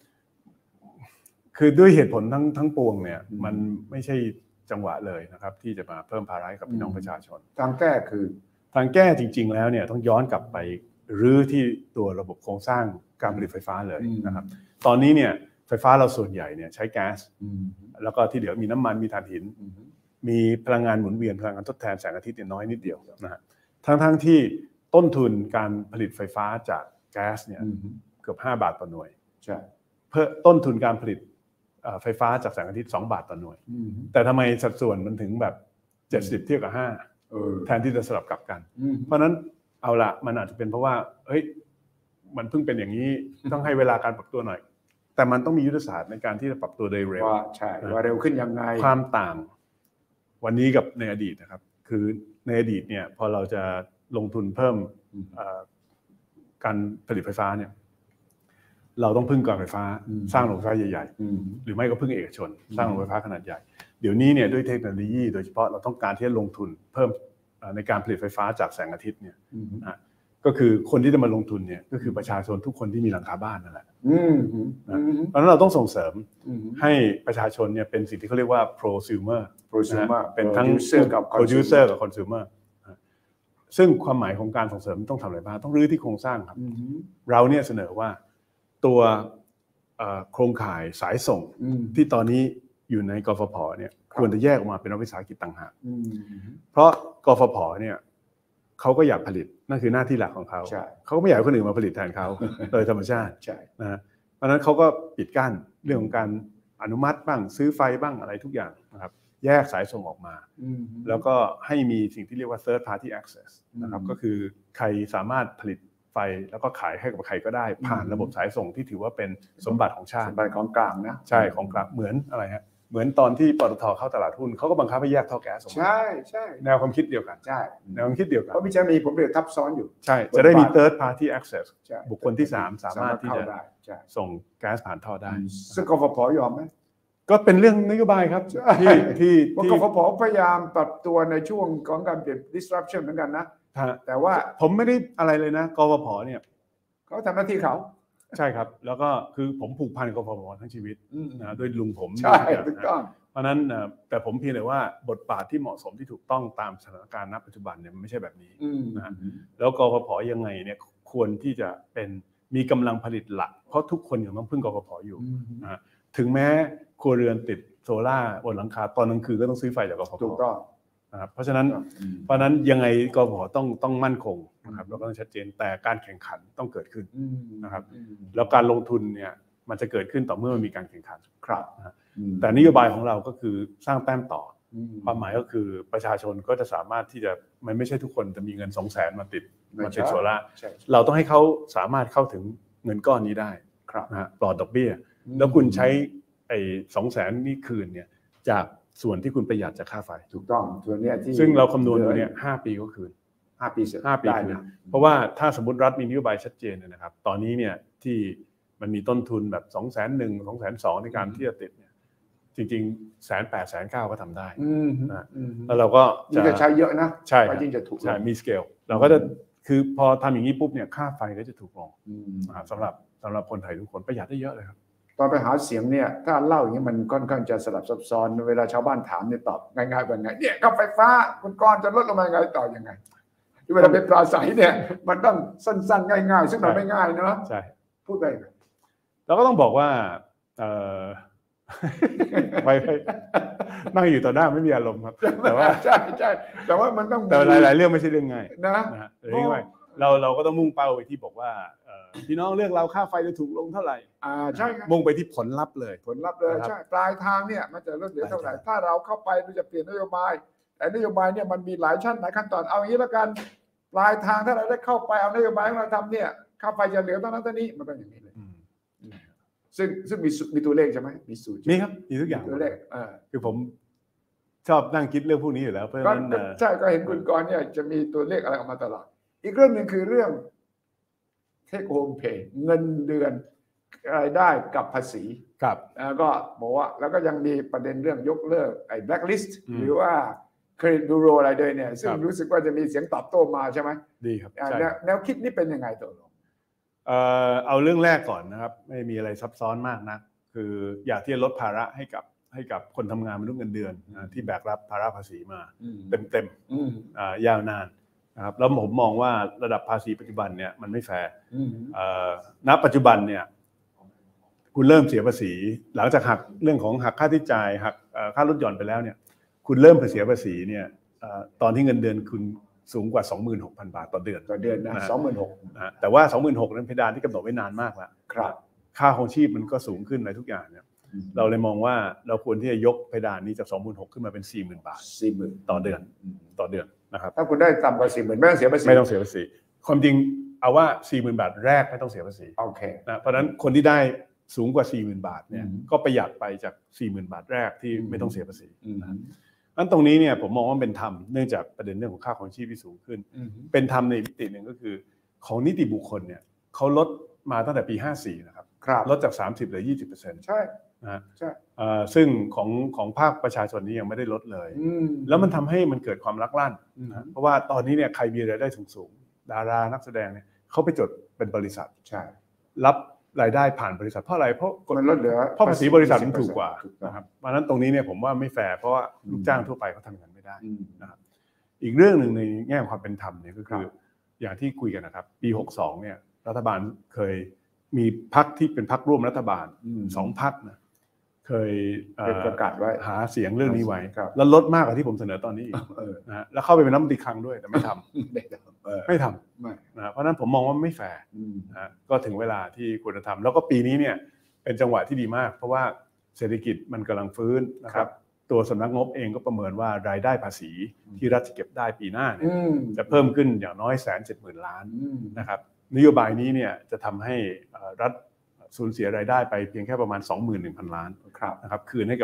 Speaker 2: คือด้วยเหตุผลทั้งทั้งปวงเนี่ยมันไม่ใช่จังหวะเลยนะครับที่จะมาเพิ่มภาระกับพี่น้องประชาชน
Speaker 1: ทางแก้คือ
Speaker 2: ทางแก้จริงๆแล้วเนี่ยต้องย้อนกลับไปรื้อที่ตัวระบบโครงสร้างการผลิตไฟฟ้าเลยนะครับตอนนี้เนี่ยไฟฟ้าเราส่วนใหญ่เนี่ยใช้แก๊สแล้วก็ที่เหลือมีน้ำมันมีถ่านหินมีพลังงานหมุนเวียนพลังงานทดแทนแสงอาทิตย์เนี่ยน้อยนิดเดียวนะฮะทั้งๆที่ต้นทุนการผลิตไฟฟ้าจากแก๊สเนี่ยเกือบห้าบาทต่อหน่วย
Speaker 1: ใช่
Speaker 2: เพื่อต้นทุนการผลิตไฟฟ้าจากแสงอาทิตย์สองบาทต่อหน่วยแต่ทำไมสัดส่วนมันถึงแบบเจ็ดสิบเทียบกับห้าแทนที่จะสลับกลับกันเพราะนั้นเอาละมันอาจจะเป็นเพราะว่าเฮ้ยมันเพิ่งเป็นอย่างนี้ต้องให้เวลาการปรับตัวหน่อยแต่มันต้องมียุทธศาสตร์ในการที่จะปรับตัวได้เร็ว
Speaker 1: ว่าใช่ว่าเร็วขึ้นยังไง
Speaker 2: ความต่างวันนี้กับในอดีตนะครับคือในอดีตเนี่ยพอเราจะลงทุนเพิ่มการผลิตไฟฟ้าเนี่ยเราต้องพึ่งการไฟฟ้าสร้างโรงไฟฟ้าใหญ่ๆหรือไม่ก็พึ่งเอกชนสร้างโรงไฟฟ้าขนาดใหญ่เดี๋ยวนี้เนี่ยด้วยเทคโนโลยีโดยเฉพาะเราต้องการที่จะลงทุนเพิ่มในการผลิตไฟฟ้าจากแสงอาทิตย์เนี่ยก็คือคนที่จะมาลงทุนเนี่ยก็คือประชาชนทุกคนที่มีหลังคาบ้านนั่นแหละเพราะฉะนั้นเราต้องส่งเสริมให้ประชาชนเนี่ยเป็นสิ่งที่เขาเรียกว่า prosumer เป็นทั้ง producer กับ consumer ซึ่งความหมายของการส่งเสริมต้องทำอะไรบ้างต้องรื้อที่โครงสร้างครับเราเนี่ยเสนอว่าตัวโครงข่ายสายส่งที่ตอนนี้อยู่ในกฟผ.เนี่ยควรจะแยกออกมาเป็นรัฐวิสาหกิจต่างหากเพราะกฟผ.เนี่ยเขาก็อยากผลิตนั่นคือหน้าที่หลักของเขาเขาก็ไม่อยากให้คนอื่นมาผลิตแทนเขาโดยธรรมชาตินะเพราะฉะนั้นเขาก็ปิดกั้นเรื่องของการอนุมัติบ้างซื้อไฟบ้างอะไรทุกอย่างนะครับแยกสายส่งออกมาแล้วก็ให้มีสิ่งที่เรียกว่า third party access นะครับก็คือใครสามารถผลิตไฟแล้วก็ขายให้กับใครก็ได้ผ่านระบบสายส่งที่ถือว่าเป็นสมบัติของชาติ
Speaker 1: สมบัติของกลางนะ
Speaker 2: ใช่ของกลางเหมือนอะไรฮะเหมือนตอนที่ปตท.เข้าตลาดหุ้นเขาก็บังคับให้แยกท่อแก๊สออกมา
Speaker 1: ใช่ใช่
Speaker 2: แนวความคิดเดียวกัน
Speaker 1: ใช่
Speaker 2: แนวความคิดเดียวกัน
Speaker 1: เพราะมิจะมีผมเรียกทับซ้อนอยู่
Speaker 2: ใช่จะได้มี third party access บุคคลที่สามสามารถที่จะส่งแก๊สผ่านท่อได้
Speaker 1: ซึ่งกฟผ.ยอมไหม
Speaker 2: ก็เป็นเรื่องนโยบายครับที่ที่
Speaker 1: ที่กฟผ.พยายามปรับตัวในช่วงของการเปลี่ยน disruption เหมือนกันนะแต่ว่า
Speaker 2: ผมไม่ได้อะไรเลยนะกฟผ.เนี่ย
Speaker 1: เขาทำหน้าที่เขา
Speaker 2: ใช่ครับแล้วก็คือผมผูกพันกับกฟผ.ทั้งชีวิตนะด้วยลุงผม
Speaker 1: ใช่ถูกต้อง
Speaker 2: เพราะนั้นแต่ผมเพียงแต่ว่าบทบาทที่เหมาะสมที่ถูกต้องตามสถานการณ์ณปัจจุบันเนี่ยมันไม่ใช่แบบนี้นะแล้วกฟผ.ยังไงเนี่ยควรที่จะเป็นมีกำลังผลิตหลักเพราะทุกคนยังต้องพึ่งกฟผ.อยู่นะถึงแม้ครัวเรือนติดโซล่าบนหลังคาตอนกลางคืนก็ต้องซื้อไฟจากกฟผ.
Speaker 1: ถูกต้อง
Speaker 2: นะครับเพราะฉะนั้นเพราะนั้นยังไงกฟผ.ต้องต้องมั่นคงนะครับแล้วก็ต้องชัดเจนแต่การแข่งขันต้องเกิดขึ้นนะครับแล้วการลงทุนเนี่ยมันจะเกิดขึ้นต่อเมื่อมันมีการแข่งขัน
Speaker 1: ครับ
Speaker 2: แต่นโยบายของเราก็คือสร้างแต้มต่อความหมายก็คือประชาชนก็จะสามารถที่จะมันไม่ใช่ทุกคนจะมีเงิน สองแสน มาติดมาติดโซล่าเราต้องให้เขาสามารถเข้าถึงเงินก้อนนี้ได้นะฮะปลอดดอกเบี้ยแล้วคุณใช้ไอ้ สองแสน นี่คืนเนี่ยจากส่วนที่คุณประหยัดจากค่าไฟ
Speaker 1: ถูกต้องส่วนนี้ที่
Speaker 2: ซึ่งเราคำนวณดูเนี่ยห้าปีก็คืน
Speaker 1: ห้าปีเสร็จ
Speaker 2: ห้าปีคืนเพราะว่าถ้าสมมุติรัฐมีนโยบายชัดเจนนะครับตอนนี้เนี่ยที่มันมีต้นทุนแบบ สองแสนหนึ่ง สองแสนสอง ในการที่จะติดเนี่ยจริงๆแสนแปดแสนเก้าก็ทำได้นะแล้วเราก็
Speaker 1: จะใช้เยอะนะ
Speaker 2: ใช่
Speaker 1: ยิ่งจะถูก
Speaker 2: ใช่มีสเกลเราก็จะคือพอทำอย่างนี้ปุ๊บเนี่ยค่าไฟก็จะถูกลงสำหรับสำหรับคนไทยทุกคนประหยัดได้เยอะเลยครับ
Speaker 1: ตอนไปหาเสียงเนี่ยถ้าเล่าอย่างนี้มันค่อนข้างจะสลับซับซ้อนเวลาชาวบ้านถามเนี่ยตอบง่ายๆเป็นไงเนี่ยค่าไฟฟ้าคุณกรจะลดลงมาไงตอบยังไงเวลาเป็นปราศัยเนี่ยมันต้องสั้นๆง่ายๆซึ่งมันไม่ง่ายเนาะ
Speaker 2: ใช่
Speaker 1: พูดไป
Speaker 2: เราก็ต้องบอกว่าเออไปนั่งอยู่ต่อหน้าไม่มีอารมณ์ครับแต่ว่า
Speaker 1: ใช่ใช่แต่ว่ามันต้อง
Speaker 2: แต่หลายๆเรื่องไม่ใช่เรื่องง่าย
Speaker 1: นะ
Speaker 2: นะเรื่องง่ายเราเราก็ต้องมุ่งเป้าไปที่บอกว่าพี่น้องเลือกเราค่าไฟจะถูกลงเท่าไหร่
Speaker 1: อ่าใช่
Speaker 2: มุ่งไปที่ผลลัพธ์เลย
Speaker 1: ผลลัพธ์เลยใช่ปลายทางเนี่ยมันจะลดเหลือเท่าไหร่ถ้าเราเข้าไปเราจะเปลี่ยนนโยบายแต่นโยบายเนี่ยมันมีหลายชั้นหลายขั้นตอนเอาอย่างนี้แล้วกันปลายทางถ้าเราได้เข้าไปเอานโยบายของเราทำเนี่ยค่าไฟจะเหลือเท่านั้นเท่านี้มันเป็นอย่างนี้เลยซึ่งซึ่งมีมีตัวเลขใช่ไหมมีสูตร
Speaker 2: มีครับมีทุกอย่าง
Speaker 1: ตัวเลขอ่า
Speaker 2: คือผมชอบนั่งคิดเรื่องพวกนี้อยู่แล้วเพราะฉะนั้น
Speaker 1: ใช่ก็เห็นคุณกรณ์เนี่ยจะมีตัวเลขอะไรออกมาตลอดอีกเรื่องนึงคือเรื่องtake home pay เงินเดือนรายได้กับภาษี
Speaker 2: ครับ
Speaker 1: แล้วก็บอกว่าแล้วก็ยังมีประเด็นเรื่องยกเลิกไอ้ blacklist หรือว่า credit bureau อะไรด้วยเนี่ยซึ่งรู้สึกว่าจะมีเสียงตอบโต้มาใช่ไหม
Speaker 2: ดีครับ
Speaker 1: แนวคิดนี้เป็นยังไงตัว
Speaker 2: เอ่อเอาเรื่องแรกก่อนนะครับไม่มีอะไรซับซ้อนมากนักคืออยากที่จะลดภาระให้กับให้กับคนทำงานมนุษย์เงินเดือนที่แบกรับภาระภาษีมาเต็มๆยาวนานนะครับแล้วผมมองว่าระดับภาษีปัจจุบันเนี่ยมันไม่แฟร์ณปัจจุบันเนี่ยคุณเริ่มเสียภาษีหลังจากหักเรื่องของหักค่าใช้จ่ายหักค่าลดหย่อนไปแล้วเนี่ยคุณเริ่มเสียภาษีเนี่ยตอนที่เงินเดือนคุณสูงกว่า สองหมื่นหกพัน บาทต่อเดือน
Speaker 1: ต่อเดือนนะ สองหมื่นหกพัน
Speaker 2: นะแต่ว่า สองหมื่นหกพัน นั้นเพดานที่กำหนดไว้นานมากแล้ว
Speaker 1: ครับ
Speaker 2: ค่าครองชีพมันก็สูงขึ้นในทุกอย่างเนี่ยเราเลยมองว่าเราควรที่จะยกเพดานนี้จาก สองหมื่นหกพัน ขึ้นมาเป็น สี่หมื่น บาท
Speaker 1: สี่หมื่น
Speaker 2: ต่อเดือนต่อเดือนนะครับ
Speaker 1: ถ้าคุณได้ต่ำกว่า สี่หมื่น ไม่ต้องเสียภาษี
Speaker 2: ไม่ต้องเสียภาษีความจริงเอาว่า สี่หมื่น บาทแรกไม่ต้องเสียภาษี
Speaker 1: โอเค
Speaker 2: นะเพราะฉะนั้นคนที่ได้สูงกว่า สี่หมื่น บาทเนี่ยก็ประหยัดไปจาก สี่หมื่น บาทแรกที่ไม่ต้องเสียภาษีนะนั้นตรงนี้เนี่ยผมมองว่าเป็นธรรมเนื่องจากประเด็นเรื่องของค่าครองชีพที่สูงขึ้นเป็นธรรมในมิติหนึ่งก็คือของนิติบุคคลเนี่ยเขาลดมาตั้งแต่ปีห้าสี่นะครับลดจากสามสิบเหลือ ยี่สิบเปอร์เซ็นต์
Speaker 1: ใช่
Speaker 2: นะใช่ซึ่งของของภาคประชาชนนี้ยังไม่ได้ลดเลยแล้วมันทำให้มันเกิดความลักลั่นนะเพราะว่าตอนนี้เนี่ยใครมีรายได้สูงๆดารานักแสดงเนี่ยเขาไปจดเป็นบริษัท
Speaker 1: ใช่
Speaker 2: รับรายได้ผ่านบริษัทเพราะอะไรเพราะ
Speaker 1: มันลดเหลือ
Speaker 2: เพราะภาษีบริษัทมันถูกกว่านะครับเพราะนั้นตรงนี้เนี่ยผมว่าไม่แฟร์เพราะว่าลูกจ้างทั่วไปเขาทำงานไม่ได้นะครับอีกเรื่องหนึ่งในแง่ความเป็นธรรมเนี่ยก็คืออย่างที่คุยกันนะครับปีหกสิบสองเนี่ยรัฐบาลเคยมีพรรคที่เป็นพรรคร่วมรัฐบาลสองพรรคนะเคย
Speaker 1: ประกาศไว้
Speaker 2: หาเสียงเรื่องนี้ไว้แล้วลดมากกว่าที่ผมเสนอตอนนี้อีกนะฮะแล้วเข้าไปเป็นรัฐมนตรีคลังด้วยแต่ไม่ทำไม่ทำนะเพราะนั้นผมมองว่าไม่แฟร์นะก็ถึงเวลาที่ควรจะทำแล้วก็ปีนี้เนี่ยเป็นจังหวะที่ดีมากเพราะว่าเศรษฐกิจมันกำลังฟื้นนะครับตัวสำนักงบเองก็ประเมินว่ารายได้ภาษีที่รัฐจะเก็บได้ปีหน้าเนี่ยจะเพิ่มขึ้นอย่างน้อยแสนเจ็ดหมื่นล้านนะครับนโยบายนี้เนี่ยจะทำให้รัฐสูญเสียรายได้ไปเพียงแค่ประมาณ สองหมื่นหนึ่งพัน ล้านนะครับคืนให้กับค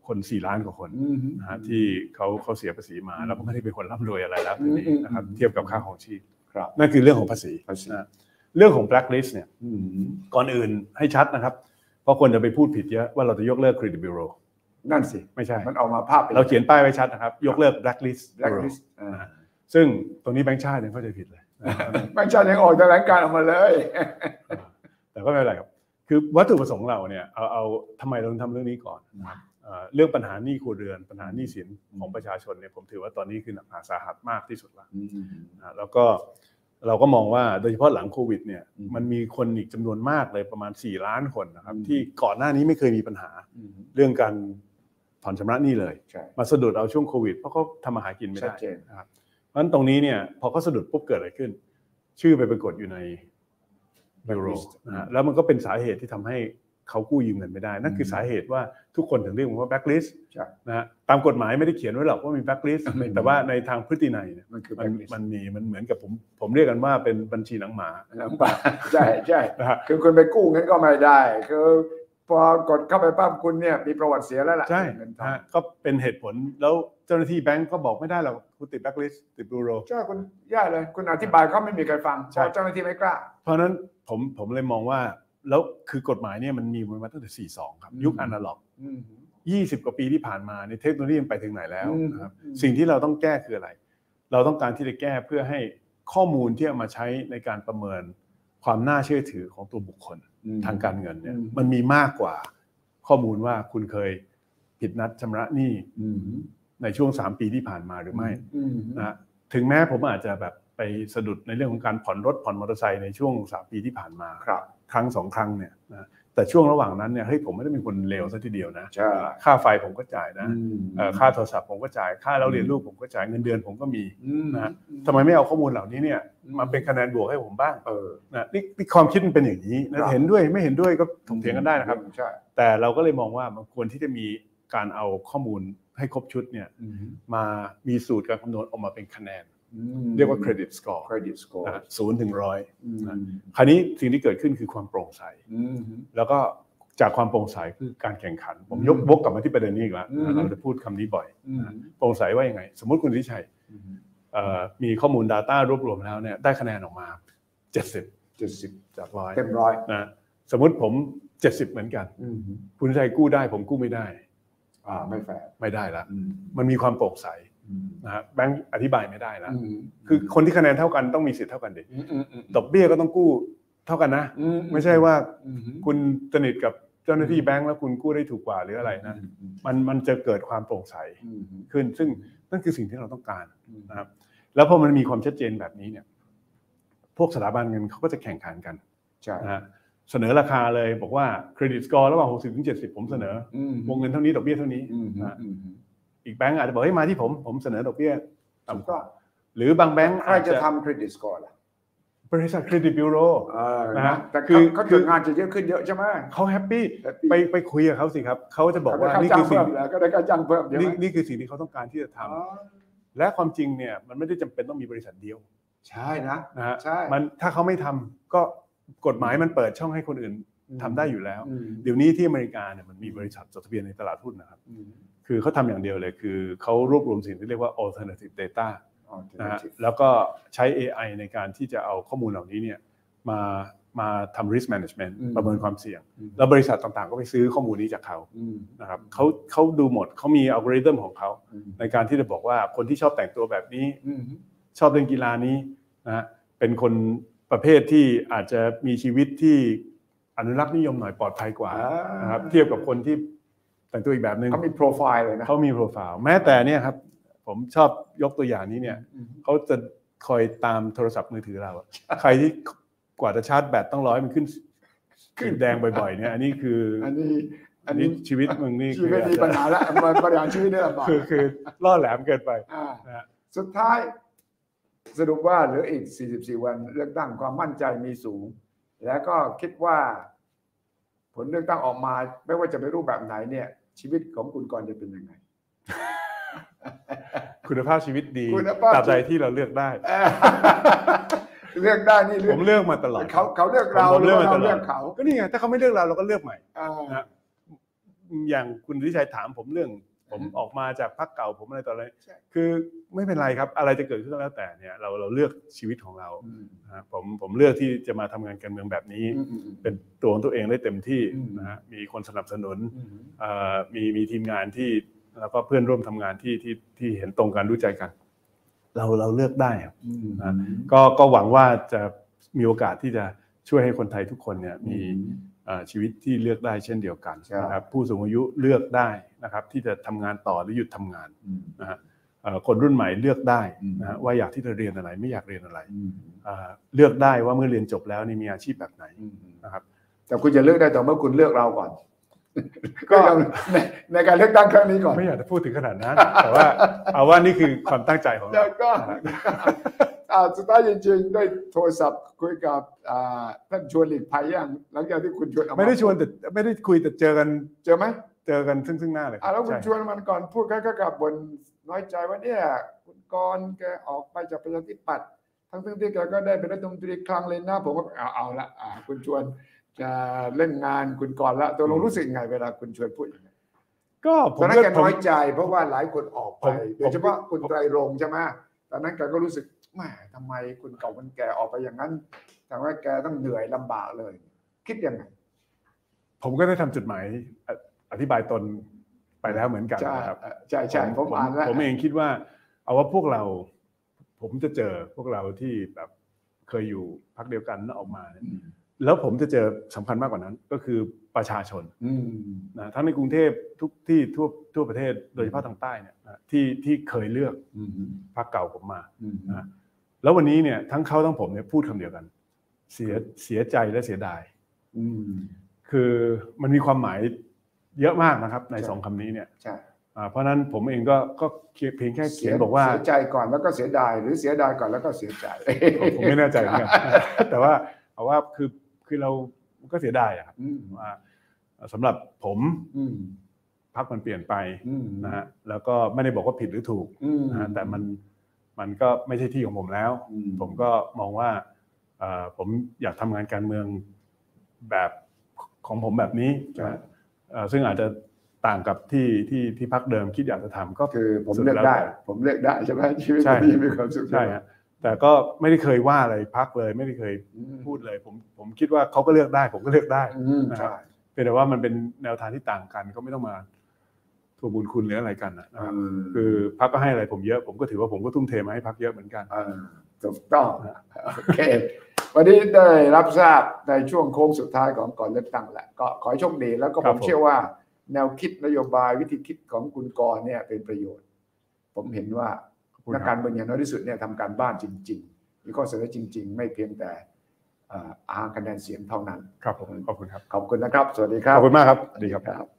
Speaker 2: คนสี่ล้านกว่าคนนะฮะที่เขาเขาเสียภาษีมาแล้วก็ไม่ได้เป็นคนร่ำรวยอะไรแล้วทีนี้นะครับเทียบกับค่าของชีพนั่นคือเรื่องของภาษีนะเรื่องของ blacklist เนี่ยก่อนอื่นให้ชัดนะครับเพราะคนจะไปพูดผิดเยอะว่าเราจะยกเลิก credit bureau
Speaker 1: นั่นสิ
Speaker 2: ไม่ใช่
Speaker 1: มันออกมาภาพ
Speaker 2: เราเขียนป้ายไว้ชัดนะครับยกเลิก blacklist blacklist ซึ่งตรงนี้แบงก์ชาติยังเข้าใจผิดเลย
Speaker 1: แบงก์ชาติยังออกแถลงการออกมาเลย
Speaker 2: แต่ก็ไม่เป็นไรครับคือวัตถุประสงค์เราเนี่ยเอาเอาทำไมเราทำเรื่องนี้ก่อนนะครับเรื่องปัญหาหนี้ครัวเรือนปัญหาหนี้สินของประชาชนเนี่ยผมถือว่าตอนนี้คือหนักหนาสาหัสมากที่สุดแล้วแล้วก็เราก็มองว่าโดยเฉพาะหลังโควิดเนี่ยมันมีคนอีกจำนวนมากเลยประมาณสี่ล้านคนนะครับที่ก่อนหน้านี้ไม่เคยมีปัญหาเรื่องการผ่อนชำระหนี้เลยมาสะดุดเอาช่วงโควิดเพราะเขาทำมาหากินไม่ได้นะครับเพราะฉะนั้นตรงนี้เนี่ยพอเขาสะดุดปุ๊บเกิดอะไรขึ้นชื่อไปปรากฏอยู่ในยูโรนะฮะแล้วมันก็เป็นสาเหตุที่ทำให้เขากู้ยืมเงินไม่ได้นั่นคือสาเหตุว่าทุกคนถึงเรียกว่าแบล็คลิสต์นะฮะตามกฎหมายไม่ได้เขียนไว้หรอกว่ามีแบล็คลิสต์แต่ว่าในทางพฤตินัยเนี่ยมันคือมันมีมันเหมือนกับผมผมเรียกกันว่าเป็นบัญชีหนังหมา
Speaker 1: หนังหมาใช่ใช่คือคุณไปกู้เงินก็ไม่ได้คือพอกดเข้าไปปั๊บคุณเนี่ยมีประวัติเสียแล้วล่ะ
Speaker 2: ใช่ฮะก็เป็นเหตุผลแล้วเจ้าหน้าที่แบงก์ก็บอกไม่ได้หรอกคุณติดแบล็คลิสต์ติดบูโร
Speaker 1: ใช่คุณย่าเลยคุณอธิบายเขาไม่มีใครฟังเพราะเจ้าหน้าที่ไม่กล้า
Speaker 2: เพราะนั้นผมผมเลยมองว่าแล้วคือกฎหมายเนี่ยมันมีมาตั้งแต่สี่สิบสองครับยุคอนาล็อกยี่สิบกว่าปีที่ผ่านมาในเทคโนโลยีมันไปถึงไหนแล้วนะครับสิ่งที่เราต้องแก้คืออะไรเราต้องการที่จะแก้เพื่อให้ข้อมูลที่เอามาใช้ในการประเมินความน่าเชื่อถือของตัวบุคคลทางการเงินเนี่ยมันมีมากกว่าข้อมูลว่าคุณเคยผิดนัดชำระหนี้ในช่วงสามปีที่ผ่านมาหรือไม่นะถึงแม้ผมอาจจะแบบไปสะดุดในเรื่องของการผ่อนรถผ่อนมอเตอร์ไซค์ในช่วงสามปีที่ผ่านมาครั้งสองครั้งเนี่ยนะแต่ช่วงระหว่างนั้นเนี่ยเฮ้ยผมไม่ได้เป็นคนเลวซะทีเดียวนะค่าไฟผมก็จ่ายนะค่าโทรศัพท์ผมก็จ่ายค่าเราเรียนลูกผมก็จ่ายเงินเดือนผมก็มีนะทำไมไม่เอาข้อมูลเหล่านี้เนี่ยมาเป็นคะแนนบวกให้ผมบ้างนะนี่ความคิดมันเป็นอย่างนี้นะเห็นด้วยไม่เห็นด้วยก็ถกเถียงกันได้นะครับแต่เราก็เลยมองว่ามันควรที่จะมีการเอาข้อมูลให้ครบชุดเนี่ยมามีสูตรการคำนวณออกมาเป็นคะแนนเรียกว่า credit score
Speaker 1: credit score
Speaker 2: ศูนย์ถึงร้อยคราวนี้สิ่งที่เกิดขึ้นคือความโปร่งใสแล้วก็จากความโปร่งใสคือการแข่งขันผมยกวกกลับมาที่ประเด็นนี้อีกแล้วเราจะพูดคำนี้บ่อยโปร่งใสว่ายังไงสมมติคุณทิชัยมีข้อมูล data รวบรวมแล้วเนี่ยได้คะแนนออกมาเจ็ดสิบ เจ็ดสิบจากร้อย
Speaker 1: เต็มร้อย
Speaker 2: นะสมมติผมเจ็ดสิบเหมือนกันคุณทิชัยกู้ได้ผมกู้ไม่ได้
Speaker 1: อ่าไม่แฟร์
Speaker 2: ไม่ได้ละมันมีความโปร่งใสนะฮะแบงค์อธิบายไม่ได้แล้วคือคนที่คะแนนเท่ากันต้องมีสิทธิ์เท่ากันดิดอกเบี้ยก็ต้องกู้เท่ากันนะไม่ใช่ว่าคุณสนิทกับเจ้าหน้าที่แบงค์แล้วคุณกู้ได้ถูกกว่าหรืออะไรนะมันมันจะเกิดความโปร่งใสขึ้นซึ่งนั่นคือสิ่งที่เราต้องการนะครับแล้วพอมันมีความชัดเจนแบบนี้เนี่ยพวกสถาบันเงินเขาก็จะแข่งขันกันนะฮะเสนอราคาเลยบอกว่าเครดิตสกอร์ระหว่างหกสิบถึงเจ็ดสิบผมเสนอวงเงินเท่านี้ดอกเบี้ยเท่านี้นะอีกแบงก์อาจจะบอกให้มาที่ผมผมเสนอดอกเบี้ยต่ำกว่าหรือบางแบงก์
Speaker 1: ใครจะทำเครดิตสกอร์ล่ะ
Speaker 2: บริษัทเครดิตบิวโร
Speaker 1: นะฮะแต่คือเขาเกิดงานจะเยอะขึ้นเยอะใช่ไหม
Speaker 2: เขาแฮปปี้ไปไปคุยกับเขาสิครับเขาจะบอกว่านี่คือสิ่ง
Speaker 1: ก็ได้การจ้างเพิ่ม
Speaker 2: นี่นี่คือสิ่งที่เขาต้องการที่จะทำและความจริงเนี่ยมันไม่ได้จำเป็นต้องมีบริษัทเดียว
Speaker 1: ใช่นะ
Speaker 2: นะฮะมันถ้าเขาไม่ทำก็กฎหมายมันเปิดช่องให้คนอื่นทำได้อยู่แล้วเดี๋ยวนี้ที่อเมริกาเนี่ยมันมีบริษัทจดทะเบียนในตลาดหุ้นนะครับคือเขาทำอย่างเดียวเลยคือเขารวบรวมสิ่งที่เรียกว่า alternative data นะฮะแล้วก็ใช้ เอ ไอ ในการที่จะเอาข้อมูลเหล่านี้เนี่ยมามาทำ risk management ประเมินความเสี่ยงแล้วบริษัทต่างๆก็ไปซื้อข้อมูลนี้จากเขานะครับเขาเขาดูหมดเขามีอัลกอริทึมของเขาในการที่จะบอกว่าคนที่ชอบแต่งตัวแบบนี้ชอบเล่นกีฬานี้นะฮะเป็นคนประเภทที่อาจจะมีชีวิตที่อนุรักษ์นิยมหน่อยปลอดภัยกว่านะครับเทียบกับคนที่แต่งตัวอีกแบบนึง
Speaker 1: เขามีโปรไฟล์เลยนะ
Speaker 2: เขามีโปรไฟล์แม้แต่เนี่ยครับผมชอบยกตัวอย่างนี้เนี่ยเขาจะคอยตามโทรศัพท์มือถือเราใครที่กว่าจะชาร์จแบตต้องร้อยมันขึ้นขึ้นแดงบ่อยๆเนี่ยอันนี้คือ
Speaker 1: อันนี้
Speaker 2: อันนี้ชีวิตมึงนี่
Speaker 1: ชีวิตมีปัญหาแล้วมันปัญหาชีวิตนี่ลำบาก
Speaker 2: คือคือล่อแหลมเกินไป
Speaker 1: สุดท้ายสรุปว่าเหลืออีกสี่สิบสี่วันเลือกตั้งความมั่นใจมีสูงแล้วก็คิดว่าผลเลือกตั้งออกมาไม่ว่าจะเป็นรูปแบบไหนเนี่ยชีวิตของคุณกรจะเป็นยังไง
Speaker 2: คุณภาพชีวิตดีตราบใดที่เราเลือกได้
Speaker 1: เลือกได้นี่
Speaker 2: ผมเลือกมาตลอด
Speaker 1: เขาเขาเลือกเรา
Speaker 2: เราเลือก
Speaker 1: เขา
Speaker 2: ก็นี่ไงถ้าเขาไม่เลือกเราเราก็เลือกใหม่อย่างคุณวิชัยถามผมเรื่องผมออกมาจากพรรคเก่าผมอะไรต่ออะไรคือไม่เป็นไรครับอะไรจะเกิดขึ้นก็แล้วแต่เนี่ยเราเราเลือกชีวิตของเรานะผมผมเลือกที่จะมาทำงานการเมืองแบบนี้เป็นตัวของตัวเองได้เต็มที่นะฮะมีคนสนับสนุนมีมีทีมงานที่แล้วก็เพื่อนร่วมทำงานที่ที่ที่เห็นตรงกันรู้ใจกันเราเราเลือกได้นะก็ก็หวังว่าจะมีโอกาสที่จะช่วยให้คนไทยทุกคนเนี่ยมีชีวิตที่เลือกได้เช่นเดียวกันนะครับผู้สูงอายุเลือกได้นะครับที่จะทำงานต่อหรือหยุดทำงานนะฮะคนรุ่นใหม่เลือกได้นะว่าอยากที่จะเรียนอะไรไม่อยากเรียนอะไรเลือกได้ว่าเมื่อเรียนจบแล้วนี่มีอาชีพแบบไหนนะครับ
Speaker 1: แต่คุณจะเลือกได้ต่อเมื่อคุณเลือกเราก่อนก็ในในการเลือกตั้งครั้งนี้ก่อน
Speaker 2: ไม่อยากจะพูดถึงขนาดนั้นแต่ว่าเอาว่านี่คือความตั้งใจของเรา
Speaker 1: ก็สุดท้ายจริงๆได้โทรศัพท์คุยกับท่านชวนหลีกภัยยังหลังจากที่คุณชวน
Speaker 2: ไม่ได้ชวนแต่ไม่ได้คุยแต่เจอกัน
Speaker 1: เจอไหม
Speaker 2: เจอกันซึ่งซึ่งหน้าเลย
Speaker 1: แล้วคุณชวนมันก่อนพูดก็กับบนน้อยใจว่าเนี่ยคุณกรณ์แกออกไปจากประชาธิปัตย์ทั้งๆที่แกก็ได้เป็นรัฐมนตรีคลังเลยนะผมก็เอาเอาละคุณชวนจะเล่นงานคุณก่อนละตัวเรารู้สึกไงเวลาคุณชวนพูดอย่างนี้
Speaker 2: ก็
Speaker 1: ผมตอนนั้นแกน้อยใจเพราะว่าหลายคนออกไปโดยเฉพาะคุณไตรรงค์ใช่ไหมตอนนั้นแกก็รู้สึกแหมทำไมคุณเก่าคนแก่ออกไปอย่างนั้นทำให้แกต้องเหนื่อยลำบากเลยคิดยังไง
Speaker 2: ผมก็ได้ทำจดหมายอธิบายตนไปแล้วเหมือนกันนะครับ
Speaker 1: ใช่ใช่ผมอ่านแล้ว
Speaker 2: ผมเองคิดว่าเอาว่าพวกเราผมจะเจอพวกเราที่แบบเคยอยู่พรรคเดียวกันแล้วออกมาแล้วผมจะเจอสำคัญมากกว่านั้นก็คือประชาชนนะทั้งในกรุงเทพทุกที่ทั่วทั่วประเทศโดยเฉพาะทางใต้เนี่ยที่ที่เคยเลือกพรรคเก่าผมมานะแล้ววันนี้เนี่ยทั้งเขาทั้งผมเนี่ยพูดคำเดียวกันเสียเสียใจและเสียดายคือมันมีความหมายเยอะมากนะครับในสองคำนี้เนี่ยเพราะนั้นผมเองก็ก็เพียงแค่เขียนบอกว่า
Speaker 1: เสียใจก่อนแล้วก็เสียดายหรือเสียดายก่อนแล้วก็เสียใจ
Speaker 2: ผมไม่แน่ใจเหมือนกันแต่ว่าเอาว่าคือคือเราก็เสียดายอะครับว่าสำหรับผมพรรคมันเปลี่ยนไปนะฮะแล้วก็ไม่ได้บอกว่าผิดหรือถูกนะฮะแต่มันมันก็ไม่ใช่ที่ของผมแล้วผมก็มองว่าผมอยากทำงานการเมืองแบบของผมแบบนี้นะซึ่งอาจจะต่างกับที่ที่ที่พรรคเดิมคิดอยากจะทำก็
Speaker 1: คือผมเลือกได้ผมเลือกได้ใช่ไหมชีวิตผมมีความสุข
Speaker 2: ใช่ฮะแต่ก็ไม่ได้เคยว่าอะไรพรรคเลยไม่ได้เคยพูดเลยผมผมคิดว่าเขาก็เลือกได้ผมก็เลือกได้นะครับเป็นแต่ว่ามันเป็นแนวทางที่ต่างกันก็ไม่ต้องมาทวงบุญคุณหรืออะไรกันนะครับคือพรรคก็ให้อะไรผมเยอะผมก็ถือว่าผมก็ทุ่มเทมาให้พรรคเยอะเหมือนกัน
Speaker 1: ถูกต้องโอเควันนี้ได้รับทราบในช่วงโค้งสุดท้ายของก่อนเลือกตั้งแหละก็ขอให้โชคดีแล้วก็ผมเชื่อว่าแนวคิดนโยบายวิธีคิดของคุณกรณ์เนี่ยเป็นประโยชน์ผมเห็นว่านักการเมืองอย่างน้อยที่สุดเนี่ยทำการบ้านจริงๆมีข้อเสนอจริงๆไม่เพียงแต่อาคะแนนเสียงเท่านั้น
Speaker 2: ครับผมขอบคุณครับ
Speaker 1: ขอบคุณนะครับสวัสดีครับ
Speaker 2: ขอบคุณมากครับสวัสดีครับ